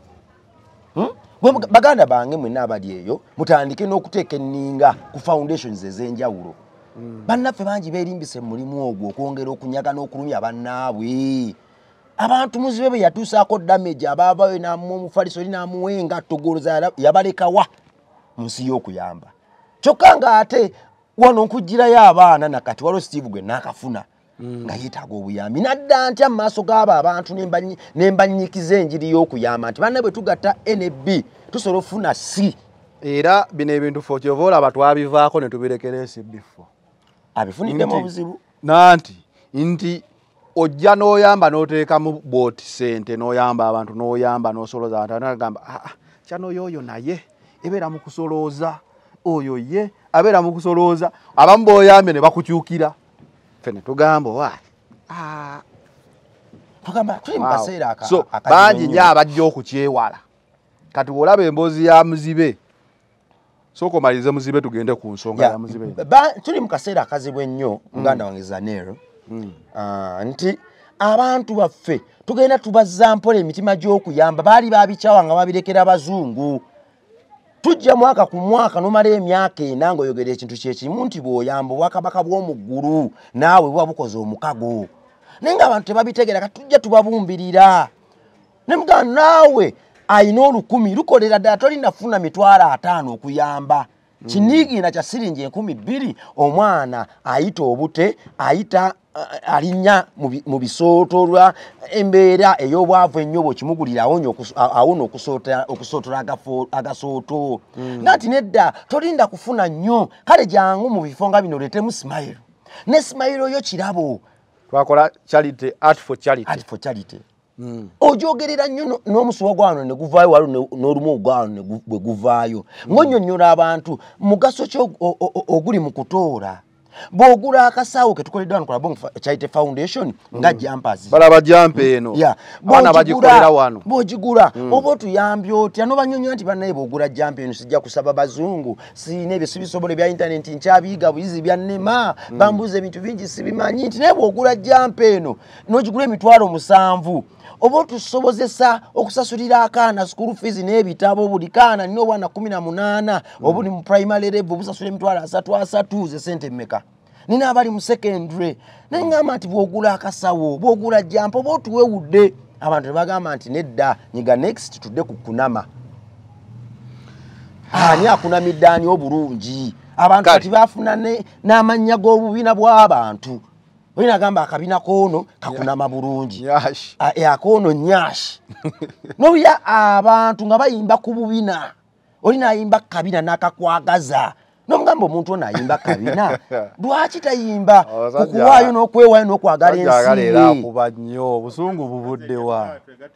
hmm? baganda bange mwenna abali eyo mutandike n'okuteeka enninga ku foundations ez'enjawulo mm. bannaffe bangi beerimbise mu mulimu ogwo okwongera okunyaga n'okulumya bannaabwe abantu muzibe bwe yatuusaako damage abaavayo n'amuwa omufaliso oli n'amuwa engatto goloza yabalekawa mu nsi y'okuyamba kyokka nga ate wano nkugirayo abaana nakati waliwo Steve gwe naakafuna mm. nga yeetaaga obuyambi nadda ntya mu maaso g'abo abantu nembanyikiza enjiri y'okuyamba nti banna bwe tugatta N B tusobola ofuna si era bino ebintu fo kyova olaba twabivaako ne tubirekera ensi bifo abifuniddemu obuzibu nanti nti ojja n'oyamba n'oteekamu booti sente n'oyamba abantu n'oyamba n'osolooza abantu nagamba ah, kyano yoyo naye ebeera mu kusolooza oyo ye abeera mu kusolooza abamu b'oyambye ne bakukyukira ffe ne tugamba wa ah. tugamba tuli mu kaseera aka so bangi nnyo abajja okukyewala kati olaba emboozi ya muzibe sooka omalirize muzibe tugende ku nsonga ya muzibe tuli mu kaseera akazibu ennyo muganda wange Zanero mm. uh, nti abantu baffe tugenda tubazza mpola emitima gy'okuyamba baali babikyawa nga babirekera abazungu tujja mwaka ku mwaka nomala emyaka ena ng'oyogera ekintu kyekimu nti bw'oyamba obwakabaka bw'omu ggulu naawe buba bukoze omukago naye ng'abantu tebabitegera kati tujja tubabumbirira ne mugamba naawe ayina olukumi lukolera ddala tolinafuna mitwalo ataano okuyamba mm. kiniigiina kya siringi enkumi bbiri omwana ayita obute ayita uh, alinnya mu bisootolwa embeera ey'obwavu ennyo bw'okimugulira awona okusootola agasooto mm. nga nti nedda tolinda kufuna nnyo kale jangu mu bifo nga bino leetemu Smile ne Smile oyo kirabo twakola charity art for charity art for charity Mm. ojogerera nnyo n'omusuwa gwano ne guvaayo waliwo n'olumu gwano bwe guvaayo mm. ng'onnyonnyola abantu mugaso ki oguli mu kutoora bw'ogula akasaawo ke tukoleddwa wano Kolabong Charity Foundation nga jumpers balaba jampa eno abaana bagikolera wano bw'ogigula oba otuyambye otya n'obanyonnyola nti bannaye bw'ogula jampa eno sijja kusaba bazungu siina ebyo sibisobole bya intaneti nkyabiyiga buyizi byannema bambuuza ebintu bingi sibimanyi nti naye bw'ogula jampa eno n'ogigula emitwalo musanvu oba otusobozesa okusasulira akaana school fees n'ebitabo buli kaana nina obwana kumi na munaana obuli mu primary level busasula emitwalo asatu asatu ze sente mmeka nina abali mu secondary naye ngamba nti bw'ogula akasawo bw'ogula jampa oba otuwewudde abantu ne bagamba nti nedda nyiga next tudde ku kunama ani akunamidde ani obulungi abantu kati bafuna n'amannya g'obubiina bw'abantu Oyina gamba akabina kono kakunama bulungi. Nyashi. Ya kono nyashi. No ya abantu nga bayimba ku bubina. Oyina ayimba kabina nakakwagaza. No mgambo omuntu ono ayimba kabina. Lwaki tayimba kukuwaayo n'okwewaayo n'okwagala ensi. Ajagalera kuba nnyo obusungu buvudde wa.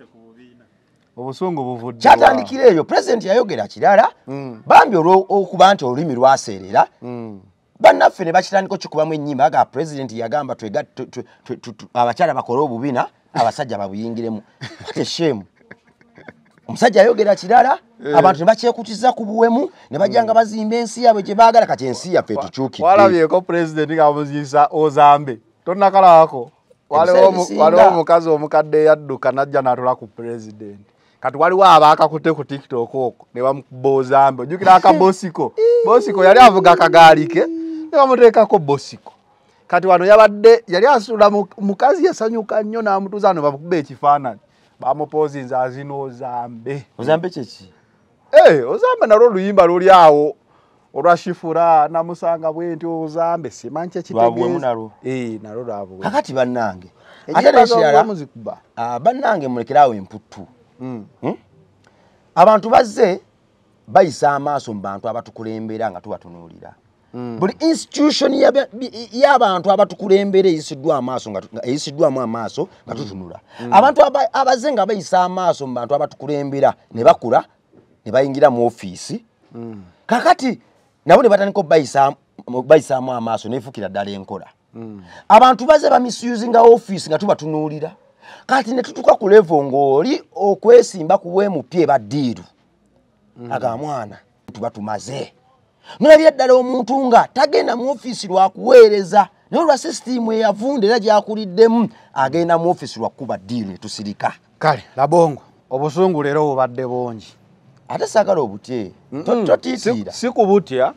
Obusungu buvudde. Kyatandikira eyo president yayogera kirala. Mm. Bambi okuba nti olulimi lwaseerera. Mm. Bannaffe ne bakitandiko kikubamu ennyimba aga president yagamba twega abakyala bakole obubina abasajja babuyingiremu. What a shame. Omusajja ayogera kirala abantu ne bakyekutiza ku buwemu ne bajjanga bazimba ensi yaabwe gye baagala kati ensi yaffe tukyukidde. Walabyeko president ng'amuziisa Ozambe tonnakalako. Waliwo omukazi omukadde yadduka najja n'atula ku president. Kati waliwo abaakakutte ku TikTok okwo ne bamukuba Ozambe. Ojjukira aka Bosiko. Bosiko yali avuga akagaali ke ne bamuteekako Bosiko. Kati wano yabadde yali asula mukazi yasanyuka nnyo n'amutuuza no bamukuba ekifaananyi. Bamupozinza azino Ozambe. Ozambe kyeki? Eh, Ozambe nalwo oluyimba luli awo olwashifura namusanga bwenti Ozambe simanyi kyekitegeeza. Eh, nalwo lwabwe. Kakati bannange. Ate n'ekirala muzikuba. Ah, bannange mulekerawo emputtu. Mm. Hmm? Abantu bazze bayisa amaaso mu bantu abatukulembera nga tubatunuulira. Mm. Buli institution y'abantu abatukulembera eyisiddwa amaaso nga eyisiddwamu amaaso nga tutunula. Mm. Abantu abazze nga bayisa amaaso mu bantu abatukulembera ne bakula ne bayingira mu ofiisi. Mm. Kakati nabo ne batandika bayisa bayisaamu amaaso neefukira ddala enkola. Mm. Abantu bazze ba misusing office nga tubatunuulira. Kati ne tutuka ku level ng'oli okwesimba ku bwemupye baddiiru. Mm. Aga mwana tubatumaze. Nolabira ddala omuntu nga tagenda mu ofiisi lwakuweereza naye olwa sisitimu eyavunda era gyakuliddemu agenda mu ofiisi lwakuba ddiiru ne tusirika. Kale labongo obusungu leero bubadde bungi. Ate saagala obutye totiitiira. Si kubutya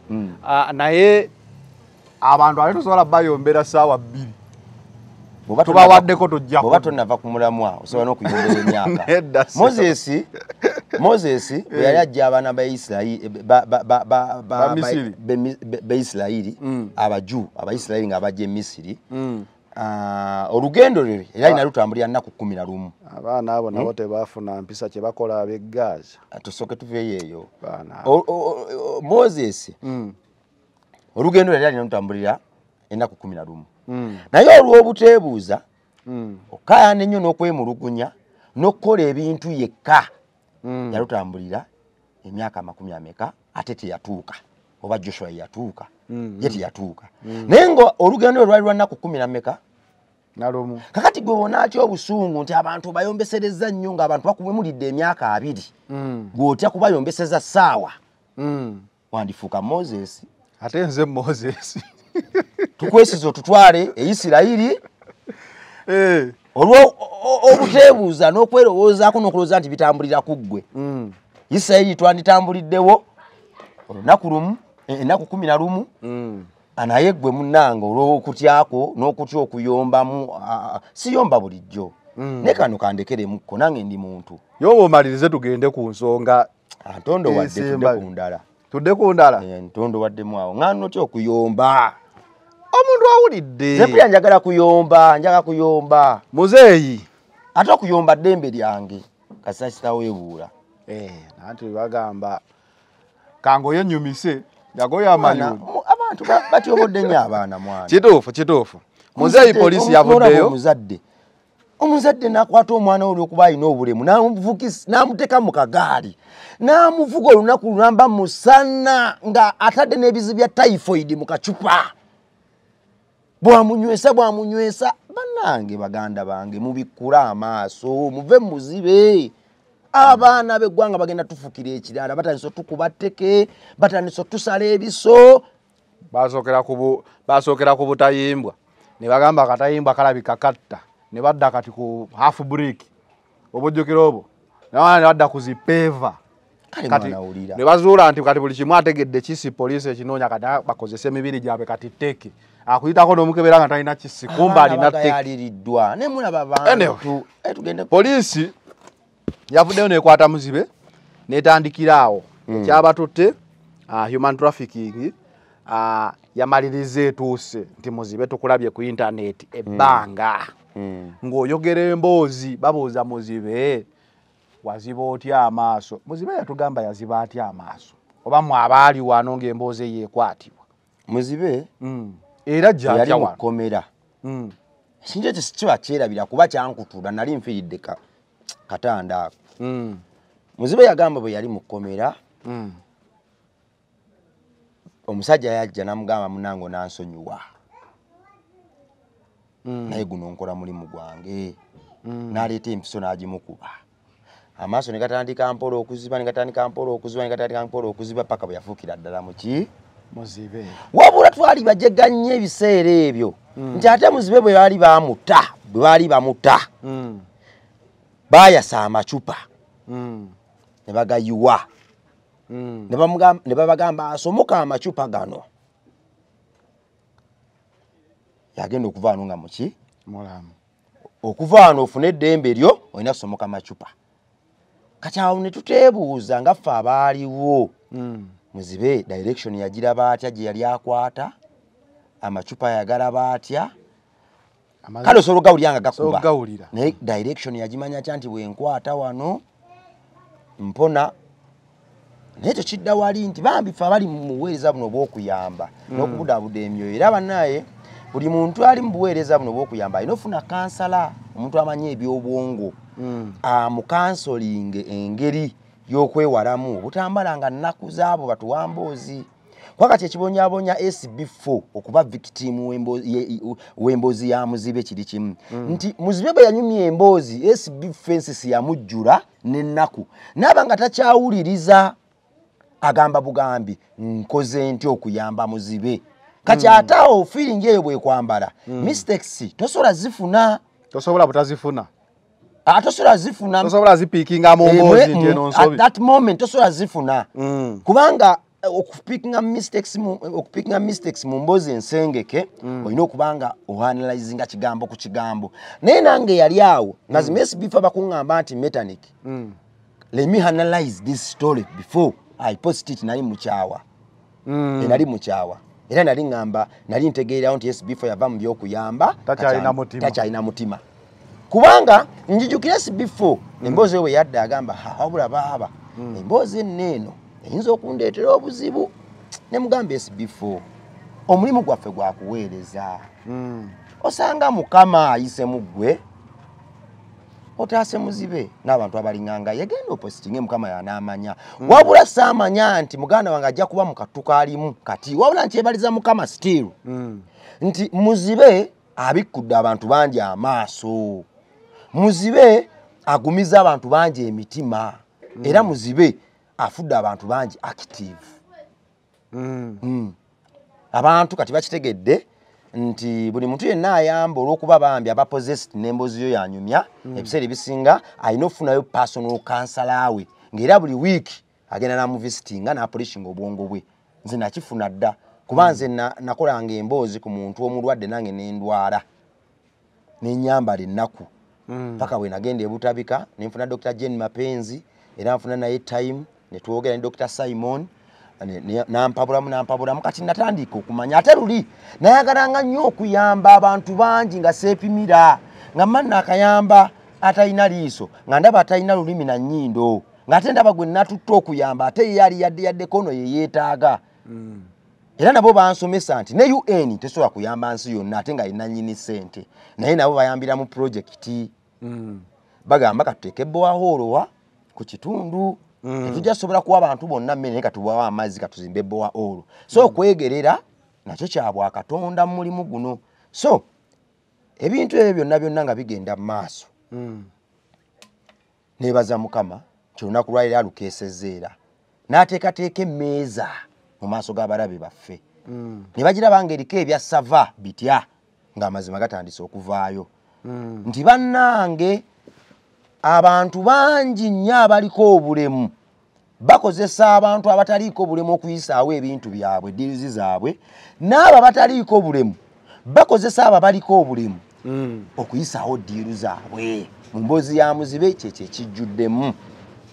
naye abantu ale tosobola bayombera ssaawa bbiri. Tubawaddeko tujjako. Bw'oba tonnava ku mulamwa osobola n'okuyombera emyaka. Moses Moses bwe yali ajja abaana ba Isirayiri ba Isirayiri abaju Abaisirayiri nga bajja e Misiri. Olugendo lwe era alina lutambulira nnaku kkumi na lumu. Abaana abo nabo tebaafuna mpisa kye bakola ab'e Gaza. Tusooke tuveeyo eyo. Moses olugendo lwe alina lutambulira ennaku kkumi na lumu. Naye olw'obuteebuuza okaayana ennyo n'okwemulugunya n'okukola ebintu yekka yalutambulira emyaka amakumi ameka ate teyatuuka oba Joshua yatuuka ye teyatuuka naye nga olugendo lwali lwa nnaku kkumi na mmeka nalumu. Kakati gwe wona atya obusungu nti abantu bayombesereza nnyo ng'abantu bakubemulidde emyaka abiri gw'otya kubayombeseza ssaawa wandifuuka Moses. Ate nze Moses tukwesiza otutwale e Isirayiri eh olwo obuteebuuza n'okwerowoozaako n'okulowooza nti bitambulira ku ggwe. Mm. Isirayiri twanditambuliddewo olunaku lumu ennaku kkumi na lumu. Mm. Naye ggwe munnange olw'okutyako n'okutya okuyombamu siyomba bulijjo. Mm. Ne kano kandekeremukko nange ndi muntu. Yoba omalirize tugende ku nsonga. Ntondo wadde tudde ku ndala. Tudde ku ndala? Eh, ntondo waddemu awo. Ngano otya okuyomba. Omuntu awulidde. Zepya njagala kuyomba, njagala kuyomba. Muzeeyi. Ate okuyomba ddembe lyange. Kasasita weebuula. Eh, nanti bagamba kango yennyumise yagoya amanyu. Abantu batyobodde nnyo abaana mwana. Kituufu, kituufu. Muzeeyi polisi yavuddeyo. Omuzadde. Omuzadde n'akwata omwana oli okuba alina obulemu n'amuteeka mu kagaali. N'amuvuga olunaku lunamba musana nga atadde n'ebizibu bya typhoid mu kacupa. Bwamunywesa bwamunywesa bannange baganda bange mubikkula amaaso muve muzibe. Abaana b'eggwanga bagenda tufukira ekirala batandise tukuba tteke batandise tusala ebiso basookera ku basookera ku butayimbwa ne bagamba akatayimbwa kalabika katta ne badda kati ku half break obujjukira obwo nawana badda kuzipeva kati ne bazuula nti kati buli kimu ategedde kisi poliisi ekinoonya kati bakozesa emibiri gyabwe kati tteke akuyitako n'omukebera nga talina kisi kumba alina tteke ne mulaba bantu tugende poliisi yavuddeyo nekwata muzibe netandikira awo ekyabatutte human trafficking uh, yamaliriza etuuse nti muzibe tukulabye ku internet ebbanga mm. ng'oyogera emboozi babuuza muzibe waziba otya amaaso muzibe yatugamba yaziba atya amaaso oba mwabaali wano ng'emboozi eyeekwatibwa muzibe mm. era jjatya wano mukomera mm. sinje kiba kyerabira kuba kyankutula nali nfiiridde ka, katanda ako mm. muzibe yagamba bwe yali mukomera mm. omusajja yajja namugamba munango nansonyiwa mm. naye guno nkola mulimu gwange mm. naleeta empiso n'agimukuba amaaso ne gatandika mpola okuziba ne gatandika mpola okuziba ne gatandika mpola okuziba paka bwe yafuukira ddala muki muzibe wabula twali bajeganye ebiseera ebyo mm. nti ate muzibe bwe baali bamuta bwe baali bamuta mm. baayasa amacupa mm. ne bagayiwa mm. ne babagamba asomoka amacupa gano yagenda okuvaano nga muki mulamu okuvaano ofune eddembe lyo olina kusomoka amacupa kati awo ne tuteebuuza nga ffe abaaliwo mm. muzibe direction yagiraba atya gye yali akwata amacupa yagalaba atya kale osobola ogawulira nga gakuba naye direction yagimanya atya nti bwenkwata wano mpona naye tekidda wali nti bambi ffe abali mu buweereza buno bw'okuyamba mm. n'okubudaabuda emyoyo era bannaye buli muntu ali mu buweereza buno bw'okuyamba alina ofuna kansala omuntu amanyi ebyobwongo mm. amukansolinge engeri y'okwewalamu obutambalanga nnaku zaabo batuwamboozi kwakati ekibonyabonya S B four okuba victim w'emboozi ya muzibe kiri kimu mm. nti muzibe bwe yanyumya emboozi S B fences yamujjula n'ennaku naaba nga takyawuliriza agamba bugambi nkoze nti okuyamba muzibe kati mm. ate awo feeling eyo bwekwambala mm. mistakes tosobola zifuna tosobola butazifuna atosobola zifuna tosobola zipiikinga mu mboozi nti eno nsobi at that moment tosobola zifuna mm. kubanga okupikinga mistakes mu okupikinga mistakes mu mboozi ensengeke mm. olina okubanga oanalyzinga kigambo ku kigambo naye nange yali awo nga zi S B four bakuŋŋamba nti mechanic mm. let me analyze this story before I post it nali mukyawa mm. e nali mukyawa era nali ngamba nali ntegeerawo nti S B four yava mu byokuyamba takyalina mutima takyalina mutima kubanga njijukira S B four mm. emboozi we yadda agamba wabula baaba mm. emboozi enneeno eyinza okundeetera obuzibu ne mugamba S B four omulimu gwaffe gwakuweereza mm. osanga mukama ayise mu ggwe otaase muzibe n'abantu abalinganga yagenda opositinge mukama yanaamanya mm. wabula saamanya nti muganda wange ajja kuba mu katuka alimu kati wabula nti yebaliza mukama still mm. nti muzibe abikkudde abantu bangi amaaso muzibe agumiza abantu bangi emitima mm. era muzibe afudde abantu bangi active mm. mm. abantu kati bakitegedde nti buli muntu yenna ayamba olw'okuba bambi aba possessed n'emboozi yo yanyumya mm. ebiseera ebisinga alina okufunayo personal counselor we ng'era buli wiiki agenda namuvisitinga n'apolishinga obwongo bwe nze nakifuna dda kuba nze mm. nakolanga emboozi ku muntu omulwadde nange n'endwala n'ennyambala ennaku paka mm. bwe nagenda ebutabika nenfuna Doctor Jane Mapenzi era nfuna naye time ne twogera ne Doctor Simon nampabulamu nampabulamu kati natandika okumanya ate luli nayagalanga nnyo okuyamba abantu bangi nga seepimira nga manna akayamba atalina liiso nga ndaba atalina lulimi na nnyindo ng'ate ndaba gwe natutta okuyamba ate ye yali yadde yaddeko ono ye yeetaaga mm. era nabo bansomesa nti ne U N tesobola kuyamba nsi yonna ate nga yina nnyini ssente naye nabo bayambira mu projekiti mm. bagamba katuteeke bowahoolowa ku kitundu mm. tetujja sobola kuwa abantu bonna mmere naye katubawa amazzi katuzimbe bowahoolo so okwegerera mm. nakyo kyabwa Katonda mu mulimu guno so ebintu ebyo byonna byonna nga bigenda mu maaso mm. neebaza mukama kyolunaku lwaliro alukeesezzeera n'ateekateeka emmeeza mu maaso g'abalabe baffe mm. ne bagiraba ng'eriko ebya sava bitya ng'amazima gatandise okuvaayo mm. nti bannange abantu bangi nnyo abaliko obulemu bakozesa abantu abataliiko bulemu okuyisaawo ebintu byabwe dirizi zaabwe n'abo abataliiko obulemu bakozesa abo abaliko obulemu mm. okuyisaawo diiru zaabwe mu mboozi ya muzibe kyekyo ekijjuddemu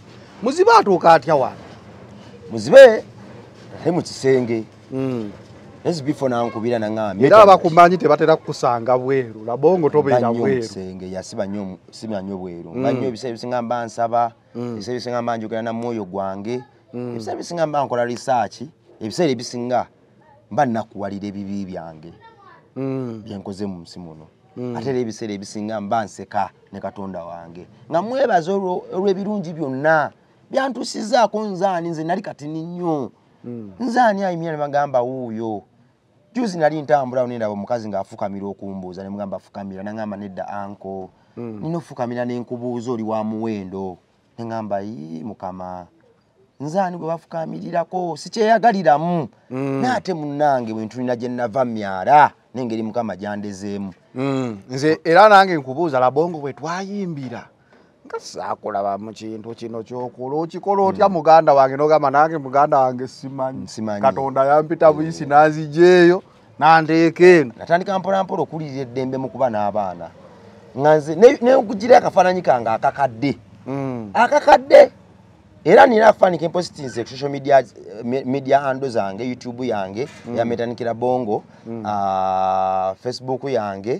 muzibe atuuka atya wano muzibe ali mu kisenge mm. S B four nankubira nangambye era abakumanyi tebatera kukusanga bweru labongo tobeera bweru senge yasiba nnyo siba nnyo bweru nga nnyo ebiseera bisinga mba nsaba ebiseera bisinga mba njogera na mwoyo gwange ebiseera bisinga mba nkola research ebiseera ebisinga mba nnakuwalira ebibi byange byenkoze mu nsi muno ate era ebiseera ebisinga mba nseka ne Katonda wange nga mwebaza olw'ebirungi byonna byantusizaako nzaani nze nali katini nnyo nzaani ayimira ne bagamba wuuyo juzi nali ntambula onenda omukazi ng'afukamira okumbuuza ne mugamba afukamira nangamba nedda anko nina ofukamira n'enkubuuza oli wa muwendo ne ngamba yi mukama nzaani gwe bafukamirirako sikyeyagaliramu n'ate munnange bwe ntulina gye nnava myala n'engeri mukama gyandezeemu nze era nange nkubuuza labongo bwe twayimbira nga saakulaba mu kintu kino kyokola okikola otya muganda wange nogamba nange muganda wange simanyi Katonda yampita buyisi nanzijeeyo nanteeka eno natandika mpola mpola okulirira eddembe mu kuba n'abaana nga nze nenkugirayo akafaananyi kange akakadde akakadde era nina akafaananyi kempositinze ku social media media handle zange YouTube yange ya Metanikira Bongo Facebook yange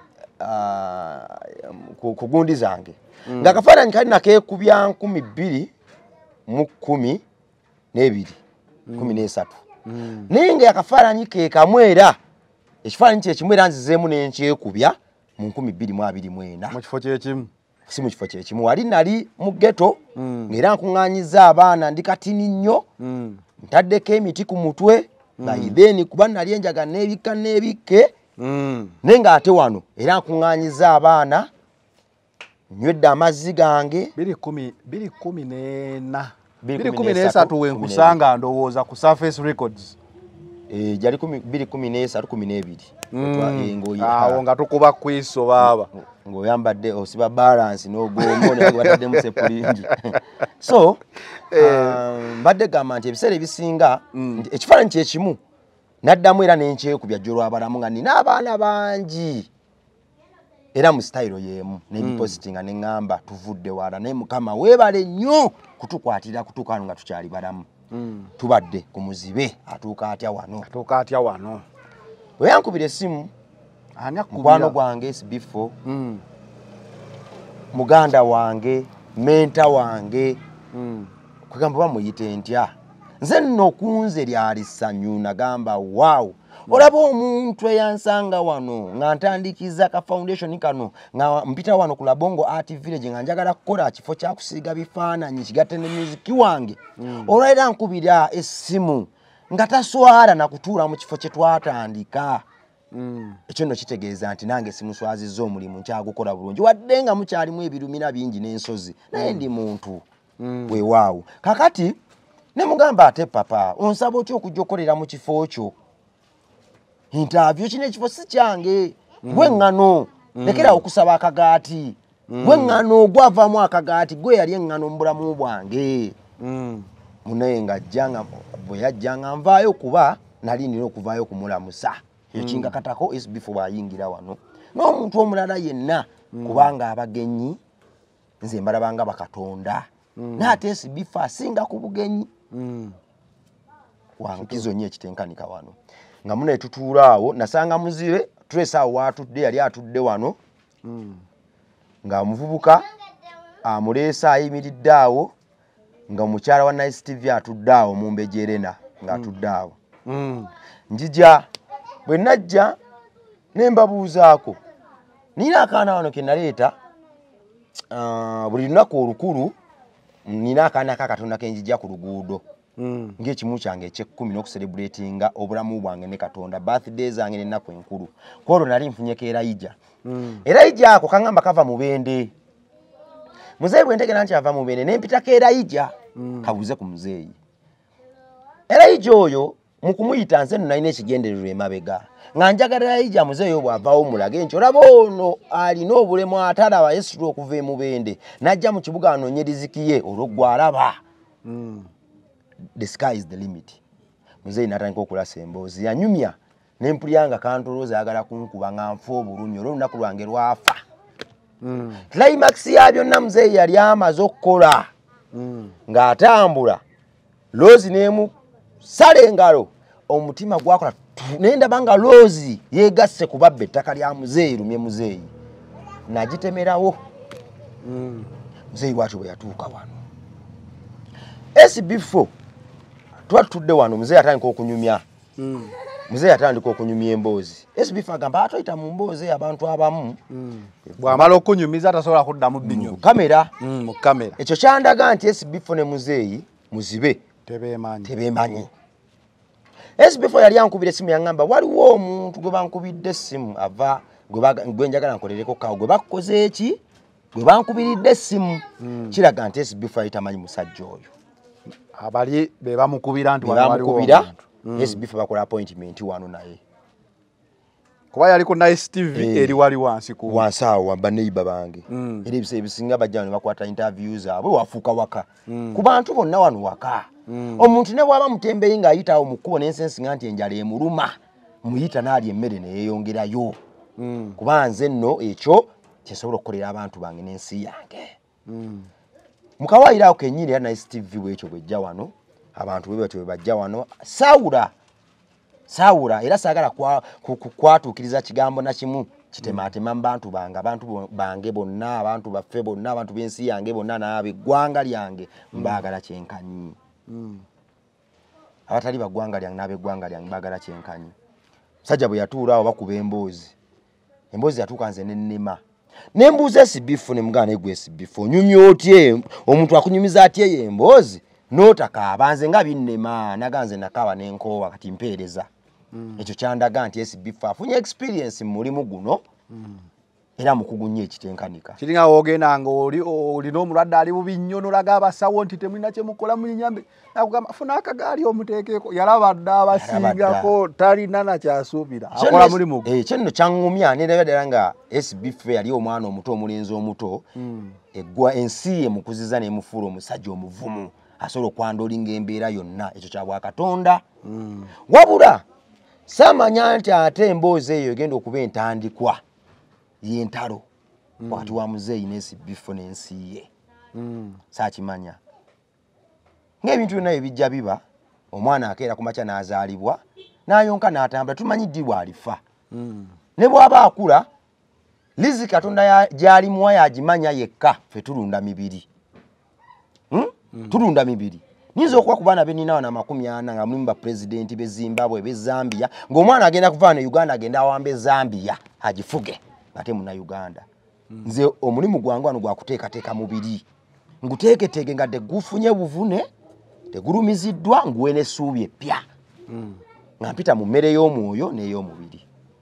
ku gundi zange nga akafaananyi kali nakeekubya nkumi bbiri mu kkumi n'ebiri kumi n'esatu naye nga akafaananyi ke kamu era ekifaananyi kye kimu era nzizeemu n'enkyekubya mu nkumi bbiri mu abiri mu ena mu kifo kyekimu si mu kifo kyekimu wali nali mu ghetto ng'era nkuŋŋaanyiza abaana ndi katini nnyo ntaddeko emiti ku mutwe nga ideni kuba nali enjaga n'ebikka n'ebikke naye ng'ate wano era nkuŋŋaanyiza abaana nywedde amazzi gange biri kumi n'ena biri kumi n'esatu wenkusanga ndowooza ku Surface Records gyali bbiri kumi n'esatu kumi n'ebiri awo nga tukuba kwiso baaba ng'oyambadde osiba balance n'ogombo nebataddemu sepulingi so mbadde gamba nti ebiseera ebisinga ekifaananyi kyekimu naddamu era n'enkyekubya gy'olwabalamu nga nina abaana bangi era mu style yemu n'ebipositinga ne ŋŋamba tuvudde wala naye mukama weebale nnyo kutukwatira kutuuka wano nga tukyali balamu tubadde ku muzibe atuuka atya wano atuuka atya wano bwe yankubira essimu mukwano gwange S B four muganda wange menta wange kwegamba bamuyite ntya nze nno kunze lyali ssanyu nagamba waawu olaba omuntu eyansanga wano nga ntandikiza ka foundation kano nga mpita wano ku Labongo Art Village nga njagala kukola kifo kya kusiiga bifaananyi kigatte ne muziki wange olwalira nkubira essimu nga taswala na kutuula mu kifo kye twatandika ekyo nno kitegeeza nti nange simuswazizza omulimu nkyagukola bulungi wadde nga mukyalimu ebirumira bingi n'ensozi naye ndi muntu weewaawo kakati ne mugamba ate papa onsaba otya okujja okukolera mu kifo kyo interview kino ekifo si kyange gwe ŋŋano lekera okusaba akagaati gwe ŋŋano gwavaamu akagaati gwe yali eŋŋano mu bulamu bwange munaye ng'ajjanga bwe yajjanga nvaayo kuba nali nina okuvaayo okumulamusa ekinga katako S B four bw'ayingira wano n'omuntu omulala yenna kubanga abagenyi nze mbalabanga bakatonda n'ate S B four asinga ku bugenyi wankizo nnyo ekitenkanika wano nga mune tutuula awo nasanga muzibe Trace awo watudde yali atudde wano nga omuvubuka amuleesa ayimiridde awo nga mukyala wa Nice T V atudde awo mu Mbejerena nga atudde awo njija bwe najja ne mbabuuzaako nina akaana wano ke naleeta buli lunaku olukulu nina akaana kakatonda ke njijja ku luguudo ng'ekimu kyange eky'ekkumi n'okucelebratinga obulamu bwange ne Katonda birthday zange n'ennaku enkulu kwolwo nali nfunyeko Elijah Elijah ako kaŋŋamba kava mu Bende muzeeyi bwe ntegera nti ava mu Bende ne mpitako Elijah kabuuze ku muzeeyi Elijah oyo mu kumuyita nze nno nalina ekigendererwa emabega nga njagala Elijah muzeeyi bw'avaawo mulage nti olaba ono alina obulemu atalaba Yesu okuva mu Bende n'ajja mu kibuga anoonye riziki ye olwo gw'alaba the sky is the limit muzeeyi n'atandika okulasa emboozi yanyumya n'empulya kantolooza ayagala kunkuba nga nfa obulumi olw'olunaku lwange lwafa climax ya byonna muzeeyi yali amaze okukola ng'atambula loozi n'emu sala engalo omutima gwakola nenda banga lozi yegasse kubabbe ettaka lya muzeeyi lumye muzeeyi nagitemerawo mm. muzeeyi watu bwe yatuuka wano S B four twatudde wano muzeeyi atandika okunyumya mm. muzeeyi atandika okunyumya emboozi S B four agamba atoyita mu mboozi abantu abamu mm. bw'amala okunyumiza tasobola kuddamu bbinyo mu kamera mm, mu kamera ekyo kyandaga nti S B four ne muzeeyi muzibe tebeemanyi tebeemanyi S B four yali ankubira essimu yangamba waliwo omuntu gwe bankubidde essimu ava gwe njagala nkolereko kawo gwe bakoze eki gwe bankubiridde essimu mm. kiraga nti S B four tamanyi musajja oyo abali be bamukubira nti waliwo mm. S B four bakola appointment wano naye kuba yali ku Nice T V hey. eri wali wansi ku wansi awo wamba neighbor bange mm. eri ebise ebisinga bajja ne bakwata interviews abo wafuuka waka mm. ku bantu bonna wano waka mm. omuntu ne bwaba mutembeyi ng'ayitawo mu kkubo n'ensensi nga nti enjala emuluma muyita n'ali emmere ne yeeyongerayo mm. kuba nze nno ekyo kyesobola okukolera abantu bange n'ensi yange mm. mukawaayirawo kennyini ya Nice T V bwekyo bwejja wano abantu bwe batyo bajja wano saawula saawula era saagala kwatuukiriza kigambo na kimu kitemaatema mu bantu bange abantu bange bonna abantu baffe bonna abantu b'ensi yange bonna n'ab'eggwanga lyange mbaagala kyenkanyi mm. abatali baggwanga lyange n'ab'eggwanga lyange mbaagala kyenkanyi musajja bwe yatuula awo bakuba emboozi emboozi yatuuka nze n'ennema nembuuza S B four ne mugana egwe S B four nyumya otye omuntu akunyumiza atye ye emboozi n'otakaaba nze nga binnema naganze nakaaba n'enkoowa kati mpeereza mm. ekyo kyandaga nti S B four afunye experience mu mulimu guno mm. era mukugunya ekitenkanika kiringa wogenda nga oli olina omulwadde ali bubi nnyo n'olaga abasawo nti temulina kye mukola munyambe nakugamba funa akagaali omuteekeeko yalabadde abasingako talina nakyasuubira akola mulimu gwe ekyo nno kyaŋŋumya nerabira ddala nga S B four yali omwana omuto omulenzi omuto mm. eggwa ensi ye mukuziza n'emufuula omusajja omuvumu asobola okwandolinga embeera yonna ekyo kya Bwakatonda mm. wabula saamanya nti ate emboozi eyo egenda okuba entandikwa y'entalo mm. wakati wa muzeeyi ne S B four n'ensi ye mm. saakimanya ng'ebintu byonna ebijja biba omwana akeera ku makya n'azaalibwa n'ayonka n'atambula tumanyi ddi bw'alifa mm. ne bw'aba akula lizi Katonda gy'alimuwa yagimanya yekka ffe tulunda mibiri hmm? mm. tulunda mibiri nizo okuba ku baana be nnina wana amakumi ana nga mulimu bapulezidenti b'e Zimbabwe b'e Zambia ng'omwana agenda kuvaana Uganda agenda awamba e Zambia agifuge ate muna Uganda mm. nze omulimu gwange wano gwa kuteekateeka mubiri nguteeketeeke nga tegufunye buvune tegulumiziddwa nguwe n'essuubi eppya mm. nga mpita mu mmere y'omwoyo n'ey'omubiri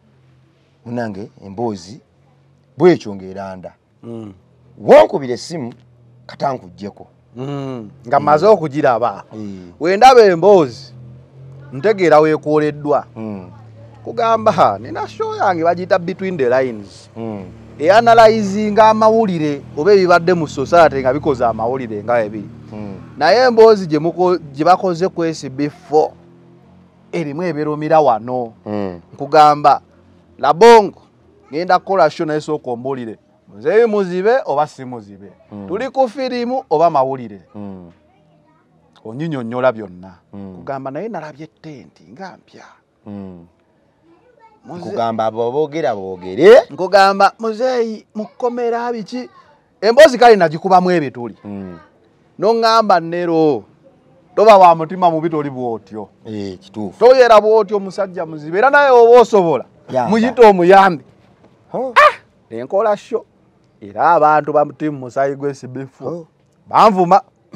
munange emboozi bwekyo ng'eranda mm. wonkubira essimu katankuggyeko mm. nga mmaze mm. okugiraba mm. wendaba emboozi ntegeera weekooleddwa mm. kugamba nina show yange bagiyita between the lines mm. eanalyzinga amawulire oba ebibadde mu society nga bikoze amawulire nga ebiri mm. naye emboozi gye bakoze ku S B four erimu eberumira wano mm. nkugamba labongo ngenda kukola show naye sooka ombulire muzeeyi muzibe oba si muzibe mm. tuli ku firimu oba mawulire mm. onyinyonnyola byonna mm. kugamba naye nalabye ettenti nga mpya mm. nkugamba boogera boogere nkugamba muzeeyi mukomera biki emboozi kale nagikubamu ebituli mm. noŋŋamba nero toba wa mutima mubi toli bwotyo eh kituufu toyera bwotyo musajja muzibe era naye oba osobola muyita omuyambi oh. ah enkola sho era abantu bamutimu musayi gwe S B four oh. banvuma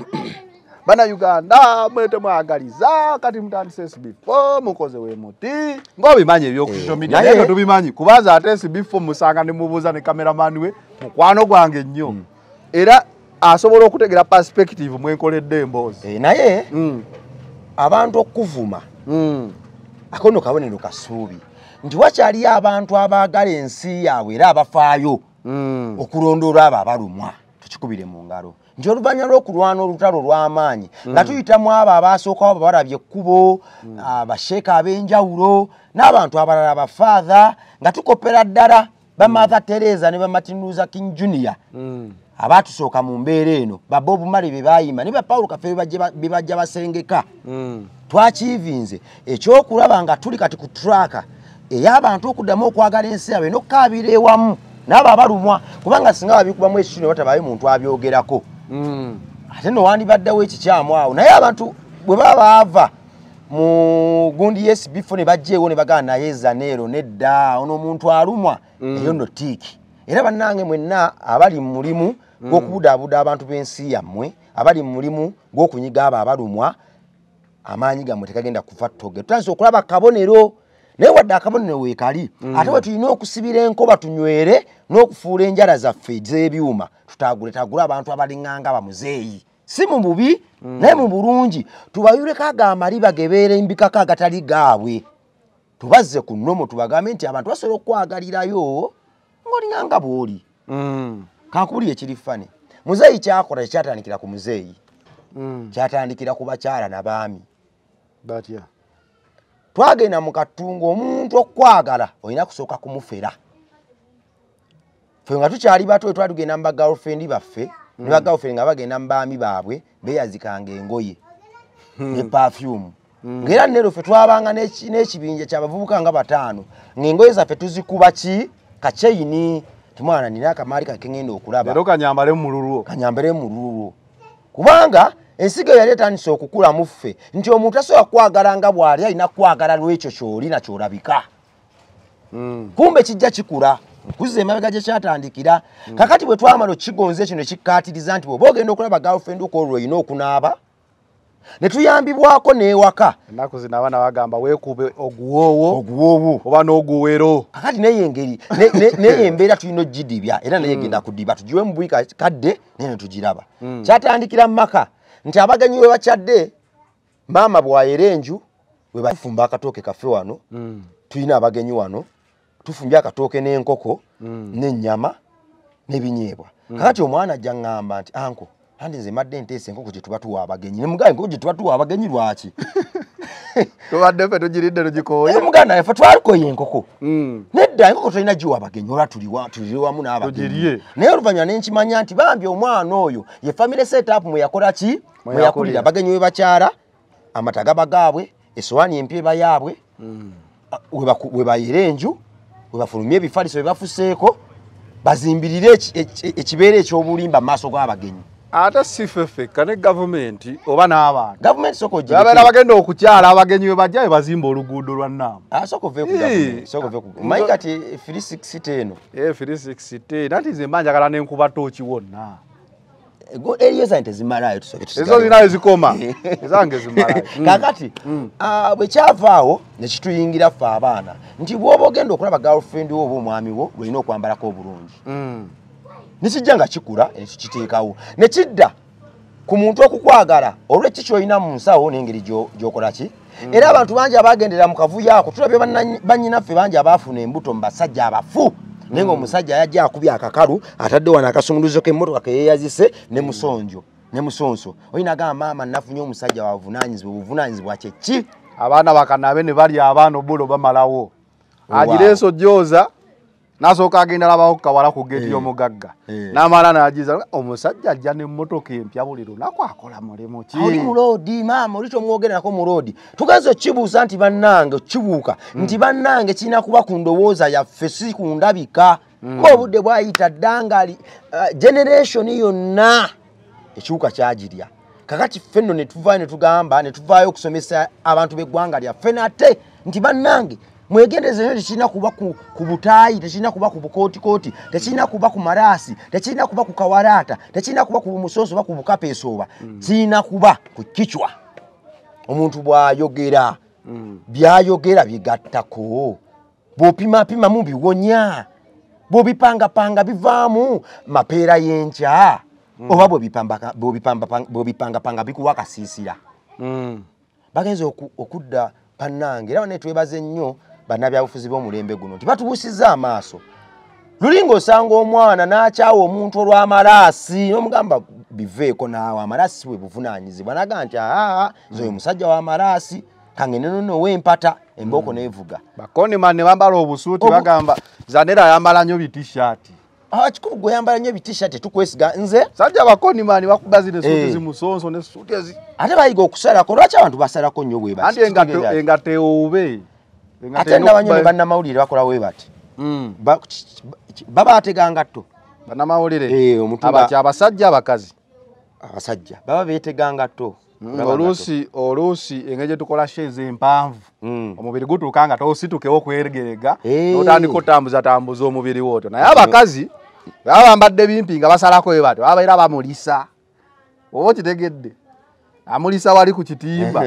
bana Uganda mwete mwagaliza kati mutandise S B four mukoze we muti ng'obimanyi ebyo ku social media naye tubimanyi kubaza ate S B four musanga ne mubuuza ne cameraman we mukwano gwange nnyo mm. era asobola okutegera perspective mwenkoledde emboozi e, naye mm. abantu okuvuma mm. akono kabonero kasuubi nti wakyali abantu abaagala ensi yaabwe era abafaayo mm. okulondoola abo abalumwa tukikubire mu ngalo nti oluvannyuma lw'okulwana olutalo lw'amaanyi mm. nga tuyitamu abo abaasookawo abo balabye ekkubo mm. abasheeka ab'enjawulo n'abantu abalala abafaatha nga tukopera ddala ba Mother Teresa ne ba Martin Luther King Junior mm. abatusooka mu mbeera eno Bob Marley be bayima ne ba Paul Kafe be bajja basengeka mm. twakivinze ekyokulaba nga tuli kati ku track ey'abantu okuddamu okwagala ensi yabe n'okukabira ewamu n'abo abalumwa kubanga singa babikubamu ekitune batabayo muntu abyogerako mm. ate no wandibaddewo ekikyamu awo naye abantu bwe baba baava mu gundi yes before ne bajjeewo ne bagana naye Zanero nedda ono omuntu alumwa mm. eyo no tiki era bannange mwenna abali mu mulimu mm. gw'okubudaabuda abantu b'ensi yammwe abali mu mulimu gw'okunyiga abo abalumwa amaanyi gammwe tekagenda kufa ttoge tutandise okulaba kabonero naye wadde akabonero weekali mm. ate we tulina okusibira enkoba tunywere n'okufuula enjala zaffe z'ebyuma tutagule tagule abantu abalinganga bamuzeeyi si mu bubi mm. naye mu bulungi tubayuleko agamaliba gebeera embikako agatali gaabwe tubazze ku nnomo tubagambe nti abantu basobola okwagalirayo ng'olinganga bw'oli mm. kankubuli ekiri fane muzeeyi kyakola tekyatandikira ku muzeeyi mm. kyatandikira ku bakyala n'abaami batya twagenda mu katungo omuntu okwagala olina kusooka kumufera ffe nga tukyali bato twatugenda mu bagirlfriend baffe mm. ne bagirlfriend nga bagenda mu baami baabwe beyazikanga engoye mm. ne perfume mm. ng'era nero ffe twabanga n'ekibinja ky'abavubuka nga bataano ng'engoye zaffe tuzikuba ki kakyeyini timwana nina akamaali kakengenda okulaba leero kanyambale mu mululwo kanyambale mu mululwo kubanga ensigo yali etandise okukula mu ffe nti omuntu asobola kwagala nga bw'ali alina kwagala lw'ekyo ky'oli na ky'olabika mm. kumbe kijja kikula nkuzza emabega gye kyatandikira mm. kakati bwe twamala okigonze kino ekikkaatiriza nti bw'oba ogenda okulaba girlfriend ko olwo olina okunaaba ne tuyambibwako n'ewaka ennaku zino abaana bagamba weekube oguwoowo oguwoowo oba n'oguwero kakati naye engeri naye embeera tulina ogidibya era naye egenda kudiba tugiwe mu bwika kadde naye ne tugiraba mm. kyatandikira mu maka nti abagenyi we bakyadde maama bw'ayera enju we bafumba akatooke kaffe wano mm. tulina abagenyi wano tufumbye akatooke n'enkoko mm. n'ennyama n'ebinyeebwa mm. kakati omwana ajja ngamba nti anko andi nze madde nteesa enkoko gye tuba tuwa abagenyi ne mugamba enkoko gye tuba tuwa abagenyi lwaki tubadde ffe tugiridde tugikooye muganda ffe twalikoye enkoko mm. nedda enkoko tolina giwa abagenyi olwa tuli wamu n'abagenyi naye oluvannyuma ne nkimanya nti bambi omwana oyo ye family setup mwe yakola ki mwe yakulira abagenyi we bakyala amataga bagaabwe essowaani empyeba yaabwe mm. we bayera enju we bafulumye ebifaliso bye bafuseeko bazimbirire ekibeera ekyobulimba mu maaso g'abagenyi ate si ffeffekka ne gavumenti oba n'abantu gavumenti soko gye babeera bagenda okukyala abagenyi we bajja we bazimba oluguudo lwa nnaamu soko ve ku gavumenti soko ve ku manyi kati three sixty eno eh three sixty nanti nze mba njagala n'enkuba tooki wonna go eriyo zante zimalayo tusobe tusigaye ezo zinayo zikoma ezange zimalayo kakati ah bwe kyavaawo ne kituyingira ffe abaana nti bw'oba ogenda okulaba girlfriend wo oba omwami wo olina okwambalako obulungi nikijja nga kikula ekiteekawo ne kidda ku muntu okukwagala olw'eki ky'olina mu nsawo n'engeri gy'okola ki era abantu bangi abagendera mu kavuyo ako tulabye bannyinaffe bangi abaafuna embuto mu basajja abafu naye ng'omusajja yajja akubye akakalu atadde wano akasumuluzo k'emmotoka ke yeeyazise ne musonjo ne musonso olina agamba maama nafunye omusajja wabuvunaanyizibwa obuvunaanyizibwa kye ki abaana bakanabe ne balya abaana obulo bamalawo agireeso jooza nasooka agenda labawo kawala ku geeti y'omugagga n'amala n'agiza omusajja ajja n'emmotoka empya buli lunaku akola mulimu ki oli mu loodi maama oli tomwogererako mu loodi tugenze okibuuza nti bannange okibuuka nti bannange kirina kuba ku ndowooza yaffe si ku ndabika ng'obudde bwayita ddangali generation yonna ekiwuka kyagirya kakati ffe nno ne tuvaayo ne tugamba ne tuvaayo okusomesa abantu b'eggwanga lyaffe nate nti bannange mwegendeze nyo tekirina kuba ku, ku butaayi tekirina kuba ku bukootikooti tekirina kuba ku maraasi tekirina kuba ku kawalaata tekirina kuba ku musooso oba ku bukapeesooba mm. kirina kuba ku kichwa omuntu bw'ayogera mm. by'ayogera bigattako bw'opimapimamu biwonya bw'obipangapanga bivaamu mapeera y'enkya mm. oba bw'obipangapanga bikuwa akasiisira mm. bagenze oku, okudda bannange era ne twebaze nnyo bannabyabufuzi b'omulembe guno nti batubuusizza amaaso lulinga osanga omwana n'akyawa omuntu olw'amalaasi n'omugamba biveeko naawe amalaasi si bwe buvunaanyizibwa naga nti aa nze oyo musajja w'amalaasi kangende nono w'empata embooko neevuga bakoni man ne bambala obusuuti bagamba Zanera ayambala nnyo bitishaati ah kikuru gwe yambala nnyo bi-t-shirt tukwesiga nze sajja bakoni mani bakubazi ne suti zimusonso ne suti ezi ate bayiga okusalako lwaki abantu basalako nnyo bwe bati andi engate engate obe ate ndabanyo ne bannamawulire bakola we bati baba ateganga tto bannamawulire eh omuntu abakya abasajja abakazi abasajja baba beeteganga tto oluusi oluusi engeri tukola sheze empanvu omubiri gutuukanga tositukewo kweregerega notandika otambuza tambuza omubiri woto naye abakazi baba bambadde bimpi nga basalako we bati babaira bamulisa oba kitegedde amulisa wali ku kitimba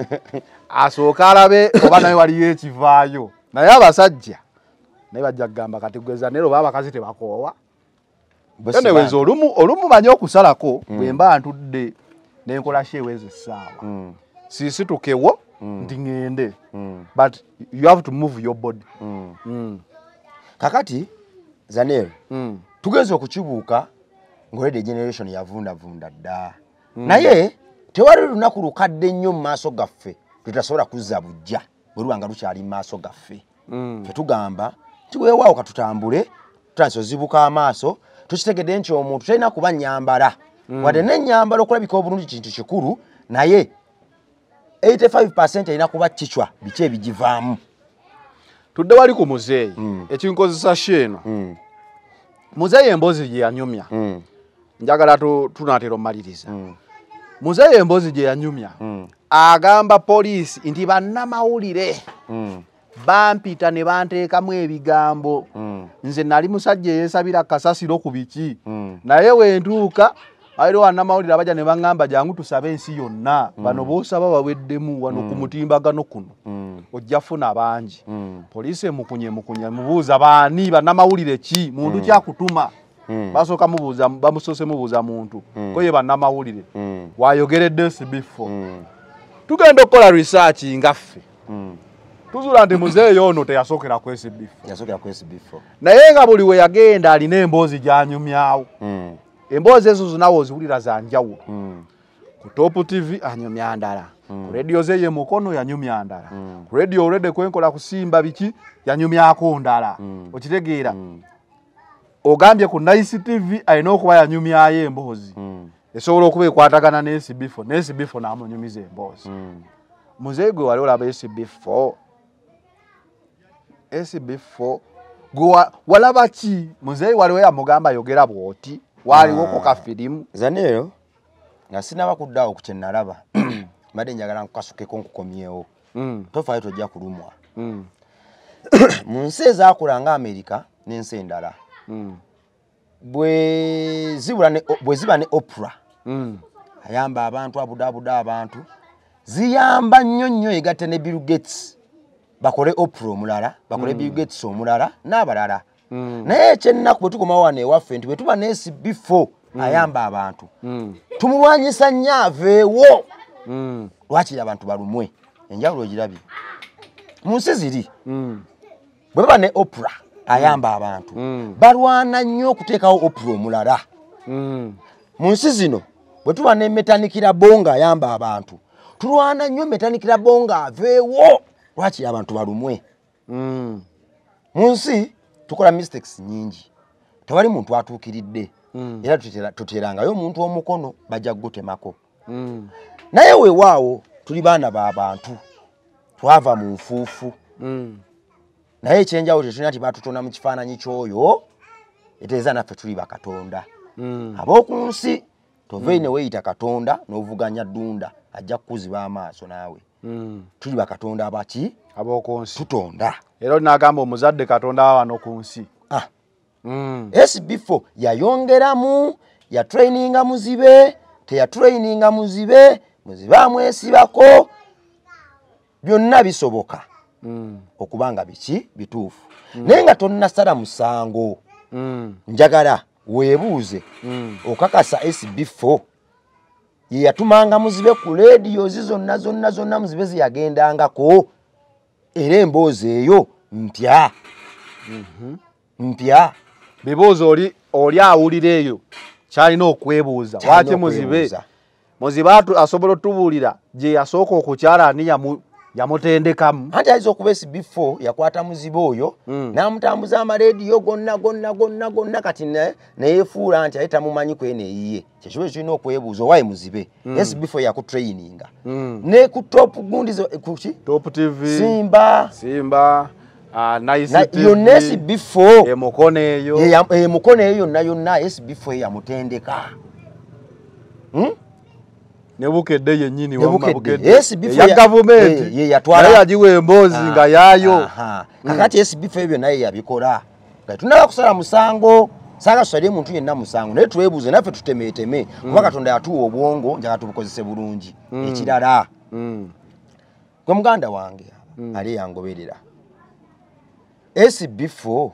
asooka alabe oba naye waliyo ekivaayo naye abasajja naye bajja kugamba kati gweza nero baba abakazi tebakoowa anyways olumu olumu manyi okusalako bwe mba ntudde nenkola sheweze sawa mm. sisitukewo mm. ndi ngende mm. but you have to move your body mm. Mm. kakati Zanel mm. tugeze okukibuuka ngolede generation yavunda vunda dda mm. naye tewali lunaku lukadde nnyo mu maaso gaffe tutasobola kuzza bujja bweruwanga lukyali mu maaso gaffe mm. tetugamba tiweewaawo katutambule tutransozibuka amaaso tukitegedde nti omuntu talina kuba nyambala Mm. wadde n'ennyambala okulabika obulungi kintu kikulu naye eighty-five percent erina kuba kichwa biki ebigivaamu tudde wali ku muzeeyi mm. ekinkozesa sheeno mm. muzeeyi emboozi gye yanyumya mm. njagala tunaatera omaliriza mm. muzeeyi emboozi gye yanyumya mm. agamba poliisi nti bannamawulire mm. bampita ne banteekamu ebigambo mm. nze nali musajja eyeesabira kasasiro ku biki mm. naye wentuuka ayiro bannamawulire abajja ne baŋŋamba jangu tusabe ensi yonna mm. bano boosaba baweddemu wano mm. ku mutimbagano kuno mm. ojja funa bangi mm. poliisi emukunye mukunye mubuuza baani bannamawulire ki muntu mm. kyakutuma mm. basooka mubuuza bamusoose mubuuza muntu mm. ko ye bannamawulire mm. wayogeredde S B four mm. tugenda okukola research ngaffe mm. tuzula nti muzeeyi ono teyasookera ku S B four yasookera ku S B four naye nga buli we yagenda alina emboozi gy'anyumyawo mm. emboozi ezo zonawo oziwulira za njawulo mm. ku Top T V anyumya ndala mm. ku radio ze ye mukono yanyumya ndala mm. ku radio olwedde kwenkola kusimba biki yanyumyako ndala mm. okitegeera mm. ogambye ku Nice T V alina okuba yanyumyayo emboozi mm. esobola okuba ekwatagana ne S B four ne S B four n'amunyumiza emboozi mm. muzeeyi gwe wali olaba S B four S B four gwa walaba ki muzeeyi waliwo yamugamba yogera bwoti waliwo ko kafirimu Zanero nga sinaba kuddawo ku kyennalaba mbadde njagala nkukasukeko nkukomyewo mm. tofaayo tojja kulumwa mm. mu nsi ezaakula nga Amerika n'ensi endala mm. bwe zibula ne bwe ziba ne opera mm. ayamba abantu abudabuda abantu ziyamba nnyo nnyo egatte ne Bill Gates bakole opera omulala bakole mm. Bill Gates omulala n'abalala mm. naye ekyennaku bwe tukomawo wano ewaffe nti bwe tuba ne S B four mm. ayamba abantu mm. tumulwanyisa nnyo aveewo mm. lwakiri abantu balumwe enjawulo ogirabye mu nsi ziri mm. bwe baba ne opera ayamba mm. abantu mm. balwana nnyo okuteekawo opera omulala mm. mu nsi zino bwe tuba ne metanikira bonga ayamba abantu tulwana nnyo metanikira bonga aveewo lwakiri abantu balumwe mm. mu nsi tukola mistakes nyingi tewali muntu atuukiridde mm. era tutera tuterangayo omuntu omukono bajja gutemako mm. naye weewaawo tuli baana b'abantu twava mu nfuufu mm. naye ekyenjawulo tetulina nti batutonda mu kifaananyi ky'oyo eteeza naffe tuli bakatonda mm. ab'oku nsi tove ne weeyita katonda n'ovuganya ddunda ajja kukuziba amaaso naawe mm. tuli bakatonda abaki ab'oku nsi tutonda era n'agamba omuzadde katonda wa wano ku nsi ah. mm. S B four yayongeramu ya traininga muzibe teya traininga muzibe muzibe amwesibako byonna bisoboka mm. okubanga biki bituufu mm. naye nga tonna sala musango mm. njagala weebuuze mm. okakasa S B four ye yatumanga muzibe ku radio zonna zonna zonna muzibe ziyagendangako era emboozi eyo mpya mm-hmm. mpya bibuuzo oli oli awulira eyo kyalina okwebuuza lwaki muzibe muzibe asobola otubuulira gye yasooka okukyala aniya mu yamutendekamu anti ayinza okuba S B four yakwata muzibe oyo mm. n'amutambuza amarediyo gonna gonna gonna gonna kati neyefuula nti aye tamumanyi kwene eyiye kyekiba kirina okwebuuza owaye muzibe mm. S B four yakutraininga mm. ne ku top gundi kuki Top T V Simba Simba uh, nice na yonna S B four emukone eyo emukone eyo yonna yonna S B four yamutendeka hmm? nebukedde yennyini wabukedde ya government ye yatwala yajiwe embozi nga yayo kakati S B four ebyo naye yabikola nga tunala kusala musango sanga tusali muntu yenna musango naye twebuuze naffe tutemeeteme kuba Katonda yatuwa obwongo njagala tubukozese bulungi ekirala gwe muganda wange ali yangoberera S B four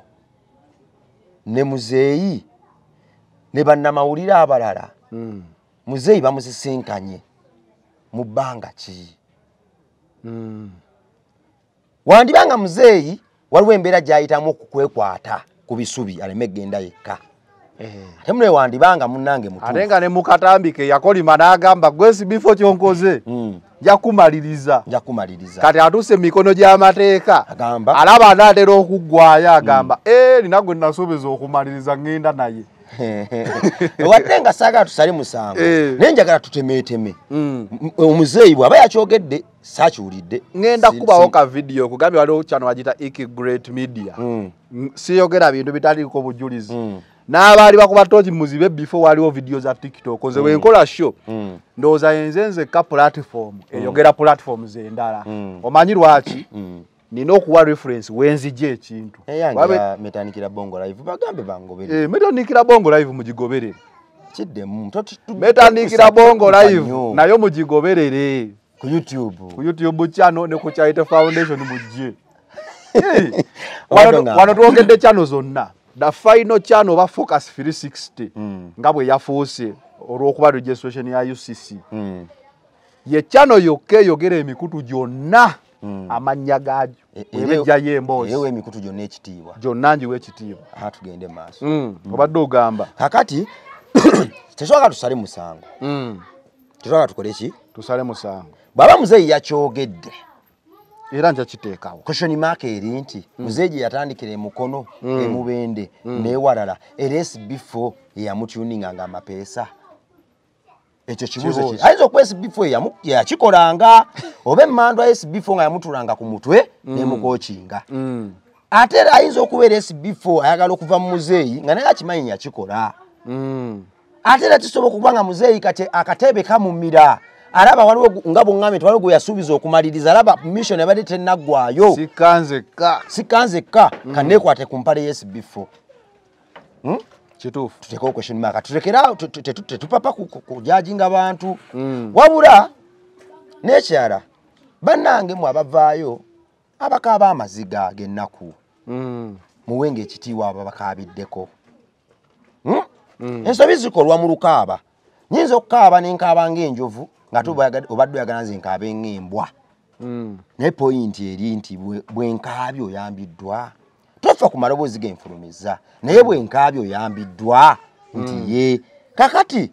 ne muzeeyi ne bannamawulire abalala muzeeyi bamuzisinkanye mu bbanga ki mm. wandibanga muzeeyi waliwo embeera gyayitamu okukwekwata ku bisubi aleme genda yekka eh. ate mune wandibanga munnange mutu ate nga ne mukatambike yakolima n'agamba gwesi bifo kyonkoze mm. njakumaliriza njakumaliriza kati atuse mikono gy'amateeka agamba alaba anaatera okuggwayo agamba mm. eh ninagwe nasuubiza okumaliriza ngenda naye watenga saga tusali musango eh. nenjagala tutemeeteme mm. omuzeeyi bwaba yakyogedde sakiwulidde ngenda kubawo ka video kugambye waliwo kyano wagita Iki Great Media mm. siyogera bintu bitaliko bujulizi mm. n'abaali bakuba toki muzibe before waliwo video za TikTok nze mm. wenkola show mm. ndowooza enzenze ka platform mm. eyogera platform zendala mm. omanyi lwaki mm. nina okuwa reference wenzije ekintu eyange metanikira bongo live bagambe bangobere eh metanikira bongo live mugigoberere kidde muntu metanikira bongo live nayo mugigoberere ku YouTube ku YouTube channel ne ku Chaite Foundation mujje eh wano wano tuogedde channel zonna the final channel ba Focus three sixty mm. ngabwe yafuuse olwokuba registration ya U C C mm. ye channel yoke yogere emikutu gyonna Mm. amanya gajo ebejja yembozi yewe emikutu gyonna ekitiibwa gyonna njiwe ekitiibwa aha tugende maaso mm. mm. obadde ogamba kakati teswaka tusale musango mm. teswaka tukole ki tusale musango baba muzeeyi yakyogedde era nja kiteekawo question mark eri nti mm. muzeeyi yatandikira emukono mm. emubende mm. newalala era S B four yamutuninga nga amapeesa ekyo kibuzo ki ayinza okuba S B four yakikolanga oba emmandwa S B four nga yamutulanga ku mutwe mm. nemukokinga mm. ate era ayinza okubeera S B four ayagala okuva mu muzeeyi nga naye akimanyi yakikola mm. ate era kisobola okuba nga muzeeyi kati akatebe kamumira alaba waliwo nga bw'ŋŋambye nti waliwo gwe yasuubiza okumaliriza alaba mission ebadde tennaggwayo sikanzekka sikanzekka mm. kanneekwate ku mpale S B four hmm? kituufu tuteekawo question mark turekera tetupapa kujajinga abantu mm. wabula n'ekyala bannange mwe abavaayo abakaaba amaziga g'ennaku mm. muwenge ekitiibwa abo bakaabiddeko hmm? mm. ensobi zikolwa mu lukaaba nyinza okukaaba nenkaaba ng'enjovu nga obadde oyagala nze nkaaba eng'embwa mm. naye poyinti eri nti bwenkaabye oyambiddwa tofa ku maloboozi g'enfulumiza naye bwenkaabye oyambiddwa nti mm. ye kakati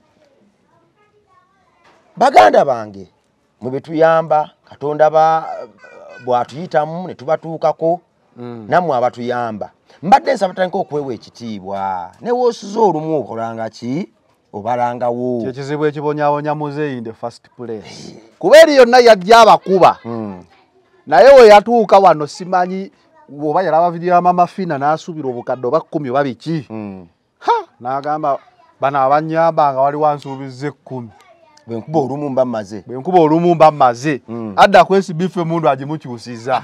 baganda bange mwe betuyamba Katonda ba bwatuyitamu ne tubatuukako mm. nammwe abatuyamba mbadde nsaba tutandika okwewa ekitiibwa ne woosuza olumu okolanga ki obalangawo kyekizibu ekibonyaabonya muzeeyi in the first place kuba eri yonna yajja abakuba mm. naye we yatuuka wano simanyi oba yalaba vidiyo ya Mama Fina n'asuubira obukadde oba kkumi oba biki mm. ha n'agamba bano abanyamba nga wali wansuubiza ekkumi bwenkuba olumu mba mmaze bwenkuba olumu mba mmaze mm. adda ku S B four emundu agimukyusiza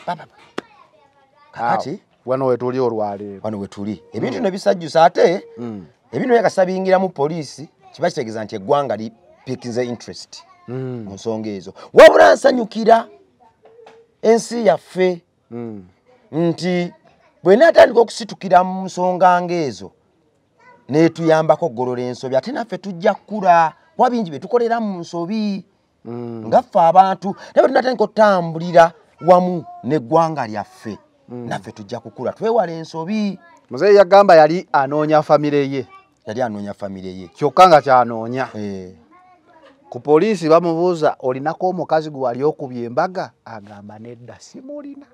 kakati wano wetuli olwaleero wano wetuli ebintu mm. nebisajjusa ate mm. ebintu yakasabingira mu poliisi kiba kitegeeza nti eggwanga lipikinze interest mm. mu nsonga ezo wabula nsanyukira ensi yaffe mm. nti bwe naatandika okusitukira mu nsonga ng'ezo netuyambako ogolola ensobi ate naffe tujja kkula kuba bingi bye tukolera mu nsobi mm. ngaffe abantu naye bwe tunatandika okutambulira wamu n'eggwanga lyaffe mm. naffe tujja kukula twewala ensobi muzeeyi yagamba yali anoonya famire ye yali anoonya famire ye kyokka nga kyanoonya eh. ku poliisi bamubuuza olinako omukazi gwe wali okubya embaga agamba nedda simulina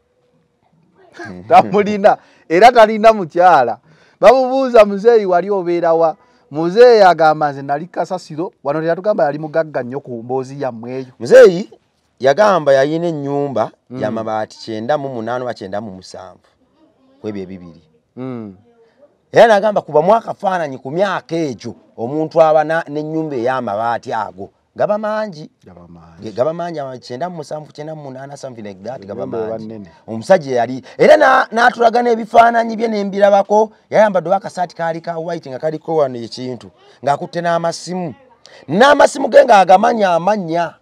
tamulina era talina mukyala bamubuuza muzeeyi wali obeerawa muzeeyi agamba nze nali kasasiro wano teyatugamba yali mugagga nnyo ku mboozi yammwe eyo muzeeyi yagamba yayina ennyumba mm. yamabaati kyenda mu munaana oba kyenda mu musanvu kwebyo ebibiri mm. era nagamba kuba mwakafaananyi ku myaka egyo omuntu aba n'ennyumba ey'amabaati ago gaba mangi gaba mangi kyenda mu musanvu kyenda mu munaana something like that gaba mangi omusajja yali era n'atulaga n'ebifaananyi bye n'embirabako yayambadde akasaati kaali ka white nga kaliko wano ekintu ng'akutte n'amasimu n'amasimu ge ng'agamanya amanya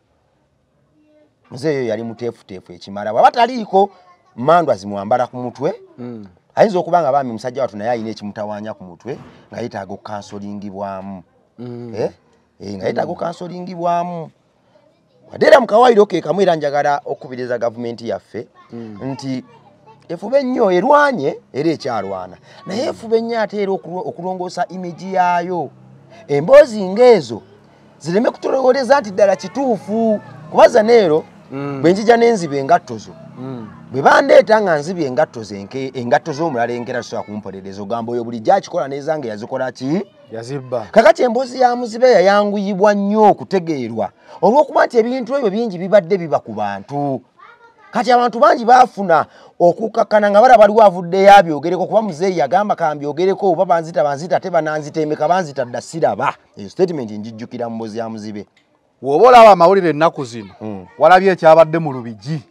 muzeeyo yali muteefuteefu ekimala bwaba taliiko mandwa zimwambala ku mutwe mm. ayinza okuba nga baami musajja watu naye alina ekimutawaanya ku mutwe nga yeetaaga okukansolingibwamu mm. eh? eh, nga yeetaaga okukansolingibwamu wadde era mu kawairo ke kamu era njagala okukubiriza gavumenti yaffe mm. nti efube nnyo erwanye era ekyalwana naye efube nnyo ate era okulongoosa imagi yaayo emboozi ng'ezo zireme kutulowoleza nti ddala kituufu kubaza neero mm. bwe njija n'enziba engatto zo mm. bwe bandeeta nga nzibye engatto zenke engatto z'omulala enkera sobola kumpolereza ogamba oyo bulijjo akikola n'ezange yazikola ki yazibba kakati emboozi ya muzibe yayanguyibwa nnyo okutegeerwa olw'okuba nti ebintu ebyo bingi bibadde biba ku bantu kati abantu bangi baafuna okukakkana nga balaba waliwo avuddeyo abyogereko kuba muzeeyi yagamba kambyogereko oba banzita banzita ate bananzita emeka banzita dda siraba eyo statement njijjukira mu mboozi ya muzibe woba olaba amawulire ennaku zino mm. walabye ekyabadde mu Lubigi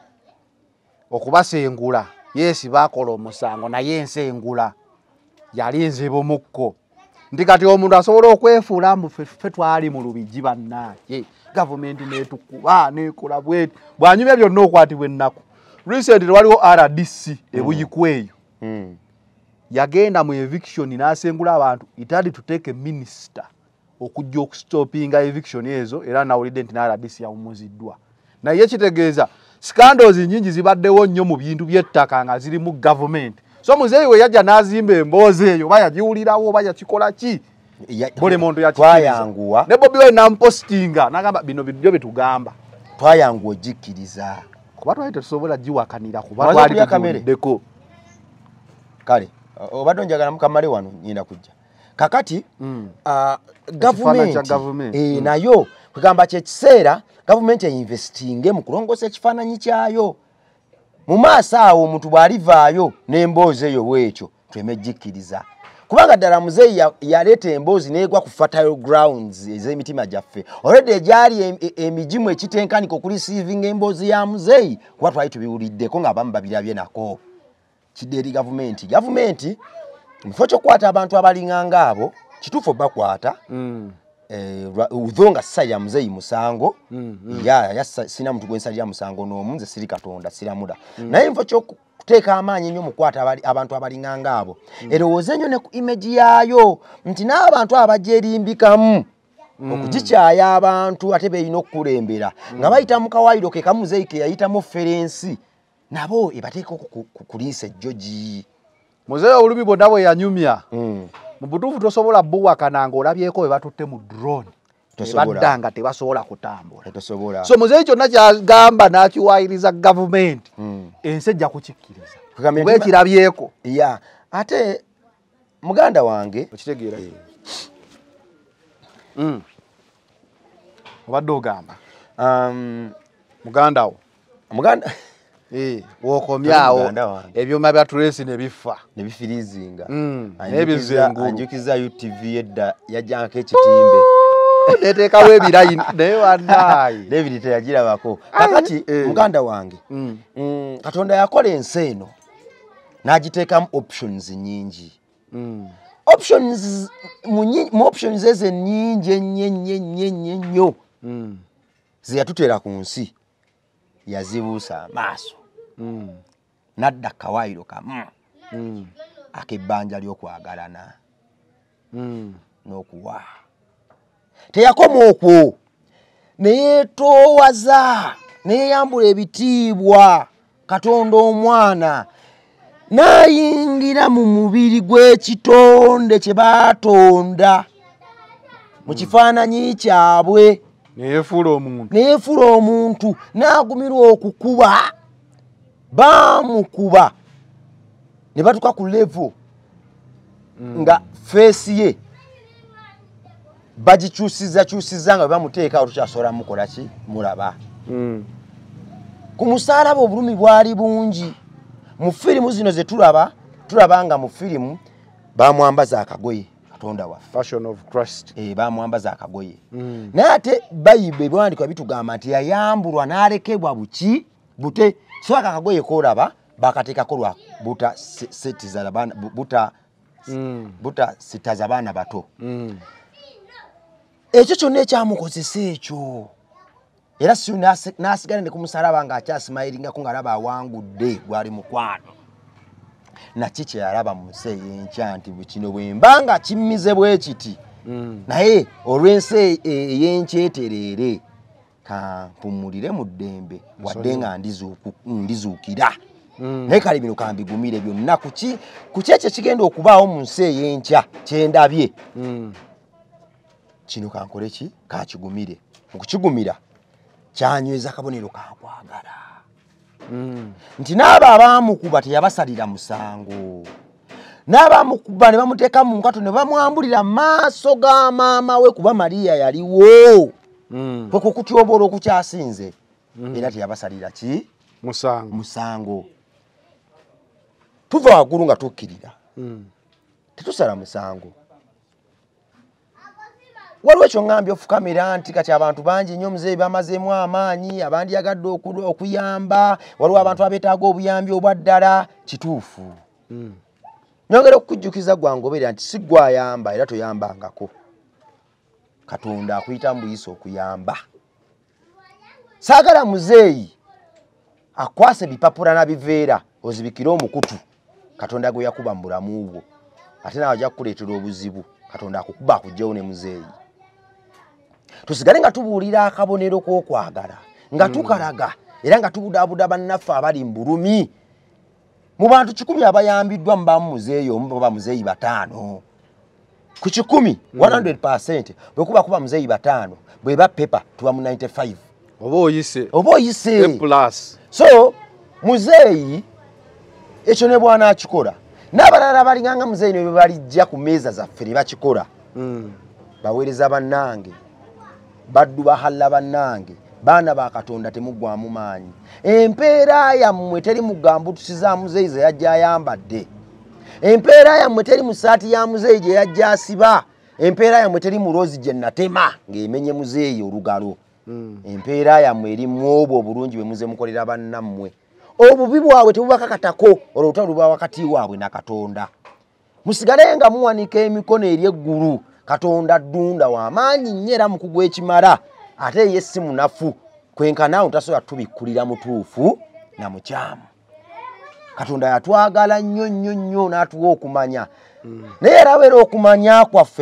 okubasengula yesi bakola omusango naye ensengula yali nzibomukko nti kati omuntu asobola okwefuula mbu ffe twali mu Lubigi bannaaye gavumenti netukuba nekola bweti bwanyumya byonna okwatibwa ennaku recently waliwo R D C ebuyikweyo mm. yagenda mu eviction n'asengula abantu it had to take a minister okujja okustopinga eviction ezo era nawulidde nti R D C yawumuziddwa naye kitegeeza scandals nyingi zibaddewo nnyo mu bintu by'ettaka nga ziri mu government so muzeeyi we yajja n'azimba emboozi eyo oba yagiwulirawo oba yakikola ki buli muntu twayanguwa ne Bobi Wine nampostinga n'agamba bino byo bitugamba twayanguwa ogikkiriza kuba twali tetusobola giwakanira kuba twali tuguddeko kale obadde njagala mukamale wano nyina kujja kakati mm. uh, gavumenti e, nayo kugamba kyekiseera gavumenti eyinvestinge mu kulongoosa ekifaananyi kyayo mu maaso awo omuntu bw'alivaayo n'emboozi eyo bwekyo twemejjikkiriza kubanga ddala muzeeyi yaleeta emboozi n'egwa ku fertile grounds ez'emitima gyaffe olwedde egyali emigimu ekitenkanika okulisiivinga emboozi ya muzeeyi kuba twali tubiwuliddeko ng'abamu babirabye nako kidde eri gavumenti gavumenti mufo ky'okukwata abantu abalinganga abo kituufu bakwata mm. eh, udho nga ssaya muzeeyi musango mm, mm. ya, ya sina muntu gwensalira musango n'omu nze siri katonda siramuda mm. naye mufo ky'okuteeka amaanyi nnyo mu kukwata abali, abantu abalinganga abo mm. erowooze nnyo ne ku image yaayo nti n'abantu abajja erimbikamu mm. okugikyaya abantu ate beeyina okukulembera mm. nga bayita mu kawaayiro ke kamuzeeyi ke yayitamu ferensi nabo ebateeka okuliisa ejjogi muzeeyi olubi bwonna bwe yanyumya mm. mu butuufu tosobola buwakana ng'olabyeko bwe batutte mu drone ebadda nga tebasobola kutambula so muzeeyi kyonna kyagamba n'akiwaayiriza gavumenti mm. ensi ejja kukikkiriza kuba ekirabyeko ya ate muganda wange okitegeera eh. mm. obadde ogamba um, muganda wo muganda Eh, wokomyawo ebyuma bya Tracy ne bifa ne bifirizinga mm. n'ebizengulu anjukiza U T V edda yajjako ekitimbe neteekawo ebirayini naye wannayi David teyagirabako kakati eh. muganda wange mm. Mm, Katonda yakola ensi eno n'agiteekamu options nyingi mm. options mu options ezo nyingi ennyo mm. zeyatuteera ku nsi yazibuusa amaaso mm. nadda kawaayiro kamu mm. ak'ebbanja ly'okwagalana mm. n'okuwa teyakoma okwo neyeetoowaza neyeyambula ebitiibwa Katonda omwana n'ayingira mu mubiri gw'ekitonde kye baatonda mu kifaananyi kyabwe neyefuula omuntu neyefuula omuntu n'agumirwa okukuba baamukuba ne batuka ku level nga feesi ye bagikyusiza kyusiza nga bamuteeka tukyasobola mukola ki mulaba ku musaalaba obulumi bwali bungi mu firimu zino ze tulaba tulaba nga mu firimu bamwambaza akagoye katonda waffe Passion of Christ eh bamwambaza akagoye naye ate bayibuli bwandikwa bitugamba nti yayambulwa n'alekebwa buki bute so akagoye kolaba bakateekako lwa buta setiza abana buta buta sitaza abana bato ekyo kyonna ekyamukozesa ekyo era si n'asigala ne ku musalaba nga akyasimayiringako ng'alaba awangudde gwali mukwano naki kye yalaba mu nsi ey'enkya nti kino bwe mba nga kimmize bwe kiti naye olw'ensi ey'enkyetereere kampumulire mu ddembe wadde nga ndizuukira naye kale bino kambigumire byonna ku ki ekyo kigenda okubaawo mu nsi ey'enkya kyendabye kino kankole ki kakigumire mu kukigumira kyanyweza kabonero kakwagala nti n'abo abaamukuba teyabasalira musango n'abaamukuba ne bamuteeka mu nkato ne bamwambulira maaso ga maama we kuba Mariya yaliwo kwekwo kutyoboola okukyasinze era teyabasalira ki musango musango tuva waggulu nga tukkirira tetusala musango waliwo ekyo ŋŋambye ofukamira nti kati abantu bangi nnyo muzeeyi bamazeemu amaanyi abandi yagadde okuyamba waliwo abantu abeetaaga obuyambi obwa ddala kituufu nyongera okukujjukiza gwangoberera nti si gwayamba era toyambangako Katonda akuyita mu buyisa okuyamba saagala muzeeyi akwasa ebipapula na biveera ozibikire omukutu Katonda gwe yakuba mu bulamu bwo ate nawe ajja kukuleetera obuzibu Katonda akukuba akugyewo ne muzeeyi tusigale nga tubuulira akabonero k'okwagala nga tukalaga era nga tubudaabuda bannaffe abali mu bulumi mu bantu kikumi abayambiddwa mubamu muzeeyi omu baba muzeeyi bataano ku kikumi one hundred percent bwe kuba kuba muzeeyi bataano bwe ba pepa tuba mu ninety-five oba oyise oba oyise plus so muzeeyi ekyo ne bwana akikola n'abalala balinganga muzeeyi ne balijja ku meeza zaffe ne bakikola baweereza bannange baddu bahalla bannange baana ba Katonda temuggwamu maanyi empeera yammwe teri mugambo tusiza muzeeyi ze yajja ayambadde empeera yammwe teri mu saati ya muzeeyi gye yajja asiba empeera yammwe teri mu rozi gye natema ng'emenye muzeeyi olugalo empeera yammwe eri mu obwo obulungi bwe muze mukolera bannammwe obubi bwabwe tebubakakatako olw'olutalo luba wakati waabwe na Katonda musigale nga muwanika emikono eri eggulu Katonda ddunda w'amaanyi nnyo era mukugu ekimala ate ye si munafu kwenkanaawo tasobola tubikkulira mutuufu na mukyamu Katonda yatwagala nnyo nnyo nnyo n'atuwa okumanya naye era era okumanya kwaffe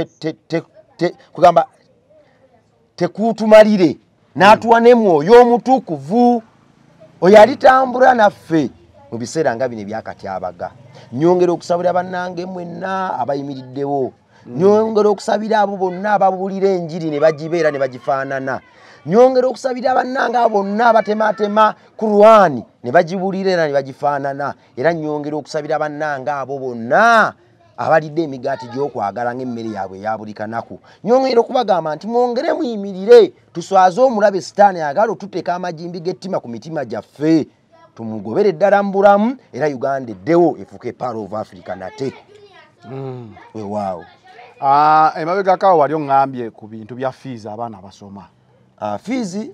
kugamba tekuutumalire n'atuwa ne mwoyo omutukuvu oyo alitambula naffe mu biseera nga bino ebyakatyabaga nyongera okusabira bannange mwenna abayimiriddewo nyongera okusabira abo bonna ababuulira enjiri ne bagibeera ne bagifaanana nyongera okusabira bannange abo bonna abatematema Kurwani ne bagibuulira era ne bagifaanana era nyongera okusabira bannange abo bonna abalidde emigaati gy'okwagala ng'emmere yaabwe eya buli kanaku nyongera okubagamba nti mwongere muyimirire tuswaze omulabe sitaani ayagala otuteeka amajimbi g'ettima ku mitima gyaffe tumugobere ddala mu bulamu era Uganda eddewo efuuke Pearl of Africa nate weewaawo emabegakawo wali oŋŋambye ku bintu bya fees abaana basoma fees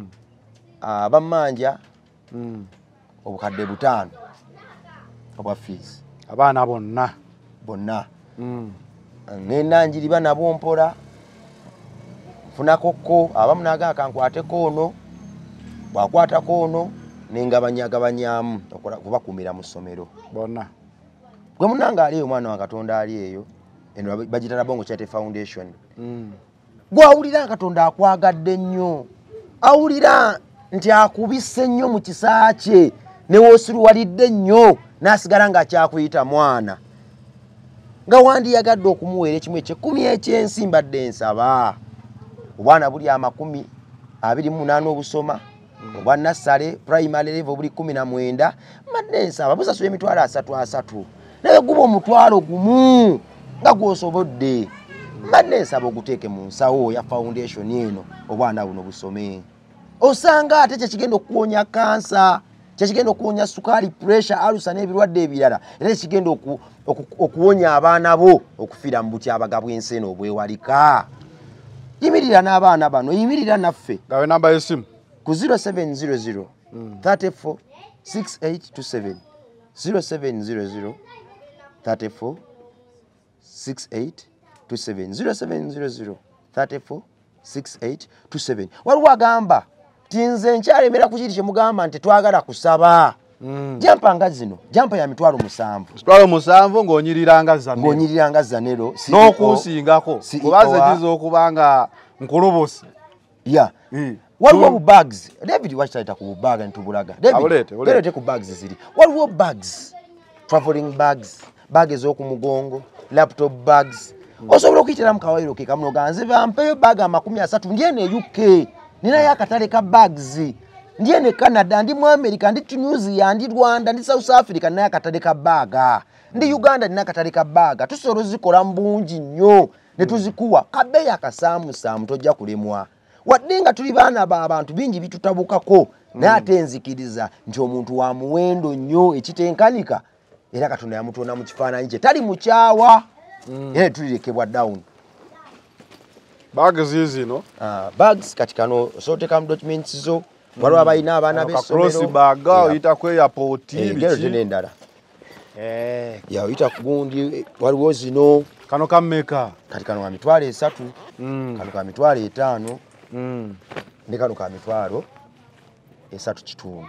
abamanja obukadde butaano obwa fees abaana bonna bonna nenanjiriba nabo mpola nfunakokko abamu nagaa kankwateko ono bwakwatako ono nengabanyagabanyamu okubakuumira mu ssomero bonna gwe munanga ali eyo omwana wa Katonda ali eyo eno bagita Nabongo Charity Foundation gwawulira Katonda akwagadde nnyo awulira nti akubise nnyo mu kisaa kye ne woosiruwalidde nnyo n'asigala ng'akyakuyita mwana nga wandiyagadde okumuweera ekimu ekyekumi ekyensi mbadde nsaba obwana buli amakumi abiri mu munaana obusoma obwa nassale primary level buli kumi na mwenda mbadde nsaba busasula emitwalo asatu asatu naye guba omutwalo gumu nga gwosobodde mbadde nsaba oguteeke mu nsawo ya foundation eno obwana buno busome osanga ate kyekigenda okuwonya kansa kyekigenda okuwonya sukaali pressure alusa n'ebirwadde ebirala era kyekigenda okuwonya abaana bo okufiira mu butyabaga bw'ensi eno obwewalika yimirira n'abaana bano yimirira naffe gawe namba y'essimu ku zero seven zero zero three four six eight two seven zero seven zero zero three four six eight two seven zero seven zero zero three four six eight two seven waliwo agamba tinze nkyalemera ku kiti kye mugamba nti twagala kusaba jampa nga zino jampa ya mitwalo musanvu mitwalo musanvu ng'onyiriranga zanero ng'onyiriranga zanero n'okunsingako kubaza gizo okubanga nkulubusi ya waliwo bu bags David wachita ku bubaga ntubulaga David lete ku bags ziri waliwo bags traveling bags bags ez'oku mugongo laptop bags osobola okuyitira mu kawairo ke kamuno ganze bampeyo baga makumi asatu ndiye ne U K nina yakatale ka bags ndiye ne Canada ndi mu America ndi New Zealand ndi Rwanda ndi South Africa nina yakatale ka baga ndi Uganda nina yakatale ka baga tusobola zikola mbungi nnyo ne tuzikuwa kabe yakasamu samu tojja kulemwa wadinga tuli baana ba abantu bingi bitutabukako naye ate nzikiriza nti omuntu wa muwendo nnyo ekitenkanika era Katonda yamutona mu kifaananyi kye tali mukyawa era tulirekebwa down bags zino ah bags kati kano sooteka mu documents zo waliwo abalina abaana b'essomero cross bag oyita ku airport biki n'endala eh ya oyita ku gundi waliwo zino kano kameka kati kano wa mitwalo esatu kano ka mitwalo etaano ne kano ka mitwalo esatu kitundu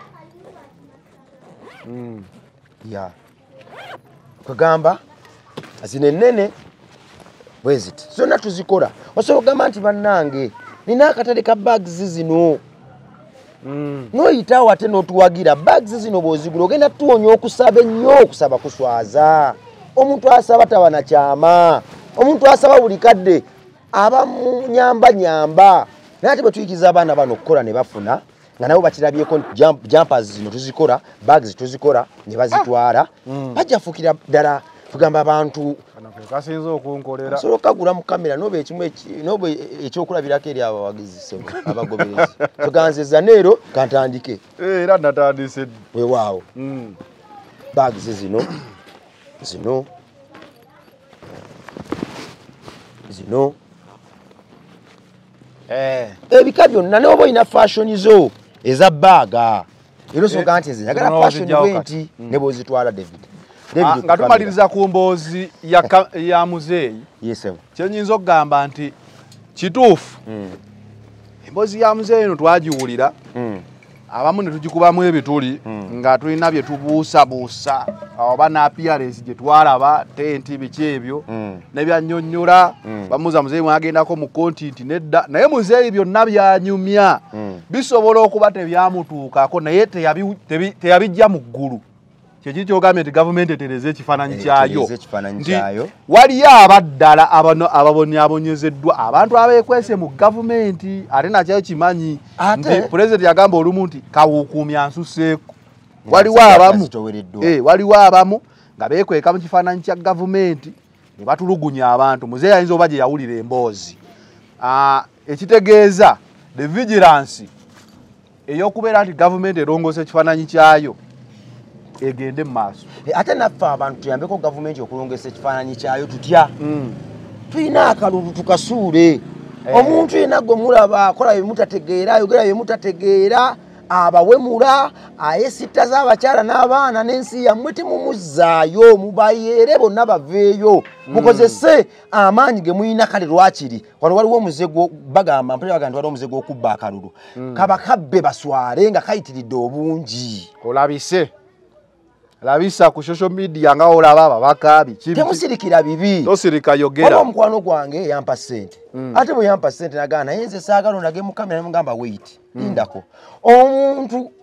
ya kugamba azine nene wezit zonna tuzikola osobola gamba nti bannange nina akatale ka bags zino noyitawo ate n'otuwagira bags zino bw'ozigula ogenda tuwonya okusaba ennyo okusaba kuswaza omuntu asaba taba na kyama omuntu asaba buli kadde aba mu nyamba nyamba naye ate bwe tuyigiza abaana bano okukola ne bafuna nga nabo bakirabyeko jumpers zino tuzikola bags tuzikola ne bazitwala bajja fukira ddala tugamba abantu kasinza okunkolera solo kagula mu kamera nobe ekimu nobe ekyokulabirako eri abawagizi sebo abagoberezi tuganze zanero kantandike era natandise we waawo bags zino zino zino eh ebika byonna ne oba ina fashion zo eza baga ero so ganti eziyagala fashion bwenti ne bozitwala David nga tumaliriza ku mboozi ya, ya muzeeyi yes, kyenyinza okugamba nti kituufu mm. emboozi ya muzeeyi eno twagiwulira mm. abamu ne tugikubamu ebituli mm. nga tulina bye tubuusabuusa oba n'appearance gye twalaba tenti biki ebyo mm. ne byannyonnyola mm. bamuuza muzeeyi mwagendako mu kontinti nedda naye muzeeyi byonna byanyumya mm. bisobola okuba tebyamutuukako naye teyabijja mu ggulu kyekiri kyogambye nti gavumenti etereze ekifaananyi kyayo nti waliyo abaddala ababonyaabonyezeddwa abantu abeekwese mu gavumenti ate nakyayo kimanyi nti pulezidenti yagamba olumu nti kawuukuumya nsuseeko waliwo abamu waliwo abamu nga beekweka mu kifaananyi kya gavumenti ne batulugunya abantu muzeeyi ayinza oba gye yawulira emboozi ekitegeeza the vigilance ey'okubeera nti gavumenti erongoosa ekifaananyi kyayo egende maaso ate naffe abantu tuyambeko gavumenti okulongesa ekifaananyi kyayo tutya tulina akalulu tukasuule omuntu yena gwe mulaba akola bye mutategeera ayogera bye mutategeera abawemula ayesitta z'abakyala n'abaana n'ensi yammwe temumuzzaayo mubayere bonna baveeyo mukozese amaanyi ge muyina kale lwakiri wano waliwo omuzego bagamba mpale bagamba waliwo omuzego okubba akalulu kabakabbe baswale nga kayitiridde obungi olabise labisa ku social media nga olaba ababaka biki temusirikira bibi tosirika yogera omukwano gwange yampa sente mm. ate bwe yampa sente nagana yenze saagalo nage mu kamera mugamba wait mm. indako omuntu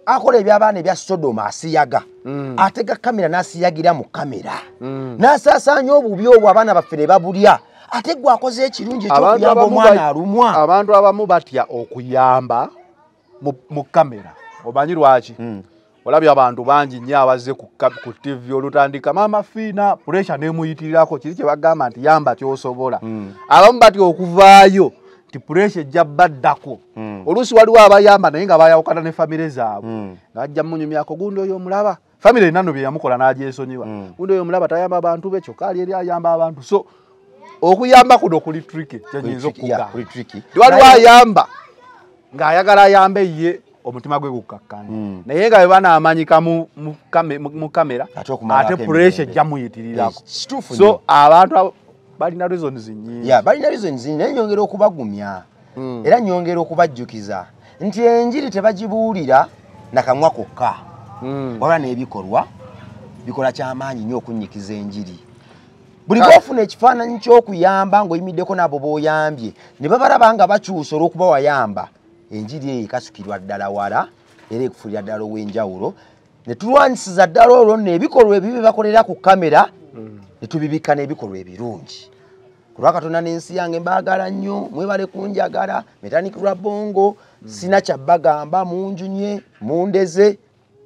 akola ebyabaana ebya Sodoma asiyaga atega kamera n'asiyagira mu kamera n'asaasaanya obubi obwo abaana baffe ne babulya ate gwe akoze ekirungi ekyokuyamba omwana alumwa. Abantu abamu batya okuyamba mu kamera omanyi lwaki olabye abantu bangi nnyo abazze ku T V olutandika maama fiina pressure n'emuyitirirako kiri kye bagamba nti yamba ky'osobola abamu batya okuvaayo ti pressure ejja baddako oluusi waliwo abayamba naye nga bayawukana ne famire zaabwe ng'ajja munyumyako gundi oyo omulaba famire nano bye yamukola n'agyesonyiwa gundi oyo omulaba tayamba abantu be kyokka ali eri ayamba abantu so okuyamba kuno kuli tricky kyenyinza okugamba waliwo ayamba ng'ayagala ayambe ye omutima gwe gukakkana naye nga bwe banaamanyika mu kamera ate pressure ejja muyitirirako so abantu balina reasons nyingi ya balina reasons nyingi naye nyongera okubagumya era nyongera okubajjukiza nti enjiri tebagibuulira nakamwa kokka wabula n'ebikolwa bikola kyamaanyi nnyo okunyikiza enjiri buli bwofuna ekifaananyi ky'okuyamba ng'oyimiddeko n'abo b'oyambye ne babalaba nga bakyusa olw'okuba wayamba enjiri eyo ekasukirwa ddala wala era ekufulira ddala ow'enjawulo ne tulwanyisiza ddala olwo n'ebikolwa ebibi bakolera ku kamera ne tubibika n'ebikolwa ebirungi ku lwa Katonda n'ensi yange mbaagala nnyo mwebale kunjagala metanikirwa bongo sina kyabbagamba munjunye mundeze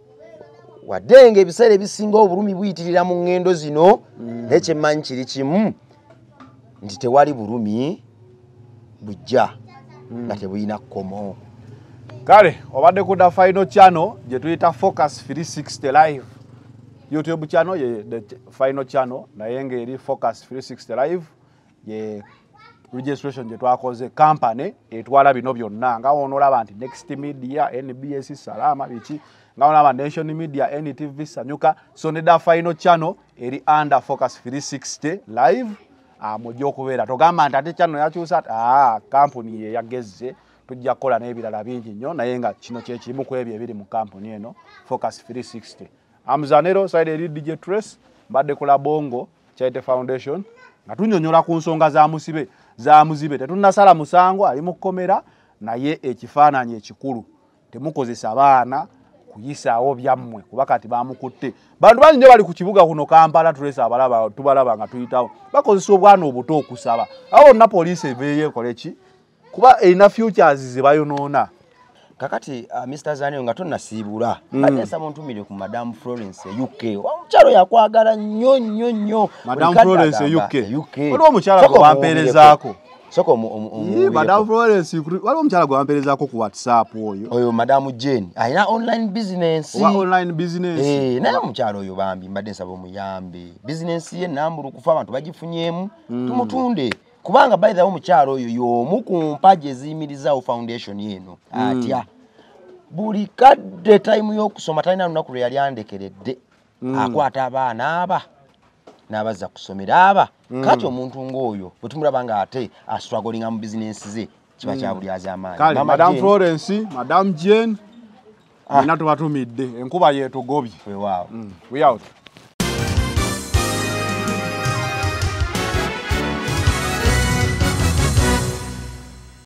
wadde nga ebiseera ebisinga obulumi buyitirira mu ŋŋendo zino naye kyemmanyi kiri kimu nti tewali bulumi bujja nga tebulina kkomo. Kale obadde ku The Final Channel gye tuyita Focus three sixty live YouTube channel ye The Final Channel naye ng'eri Focus three sixty live ye registration gye twakoze company etwala bino byonna nga wonolaba nti Next Media, N B S, Salama biki nga wonolaba Nation Media, N T V, Sanyuka so ne The Final Channel eri under Focus three sixty live mujja okubeera togamba nti ate channel yakyusa ah company ye yagezze tujja kukola n'ebirala bingi nnyo naye nga kino kyekimu ku ebyo ebiri mu company eno Focus three sixty. Amzanero side eri D J Trace mbadde kula Bongo Charity Foundation nga tunyonyola ku nsonga za musibe za muzibe tetunnasala musango ali mu kkomera naye ekifaananyi ekikulu temukozesa baana kuyisaawo byammwe kuba kati bamukutte bantu bangi nnyo bali ku kibuga kuno Kampala tulesa abalaba tubalaba nga tuyitawo bakozesa obwana obuto okusaba awo na poliisi ebeeye koleki kuba erina futures ze bayonoona kakati uh, Mister Zanio nga tonnasiibula mm. Badesa muntumire ku Madam Florence U K omukyalo yakwagala nnyo nnyo nnyo Madam Florence U K waliwo omukyala gwe bampeerezaako soko mu Madam Florence waliwo omukyala gwe bampeerezaako ku WhatsApp oyo oyo Madam Jane ayina online business wa online business eh naye omukyalo oyo bambi mbadde nsaba omuyambe business ye nambulu kufa abantu bagifunyemu mm. tumutunde kubanga by the way omukyalo oyo y'omu ku mpaji eziyimirizaawo foundation yeno mm. atya buli kadde time y'okusoma talina lunaku lwe yali andekeredde mm. akwata abaana aba n'abazza kusomera aba mm. kati omuntu ng'oyo bwe tumulaba nga ate astrugglinga mu bizinensi ze kiba kya buli az'amaanyi kale Madam Florence Madam Jane nina tubatumidde enkuba yeetugobye weewaawo mm. we out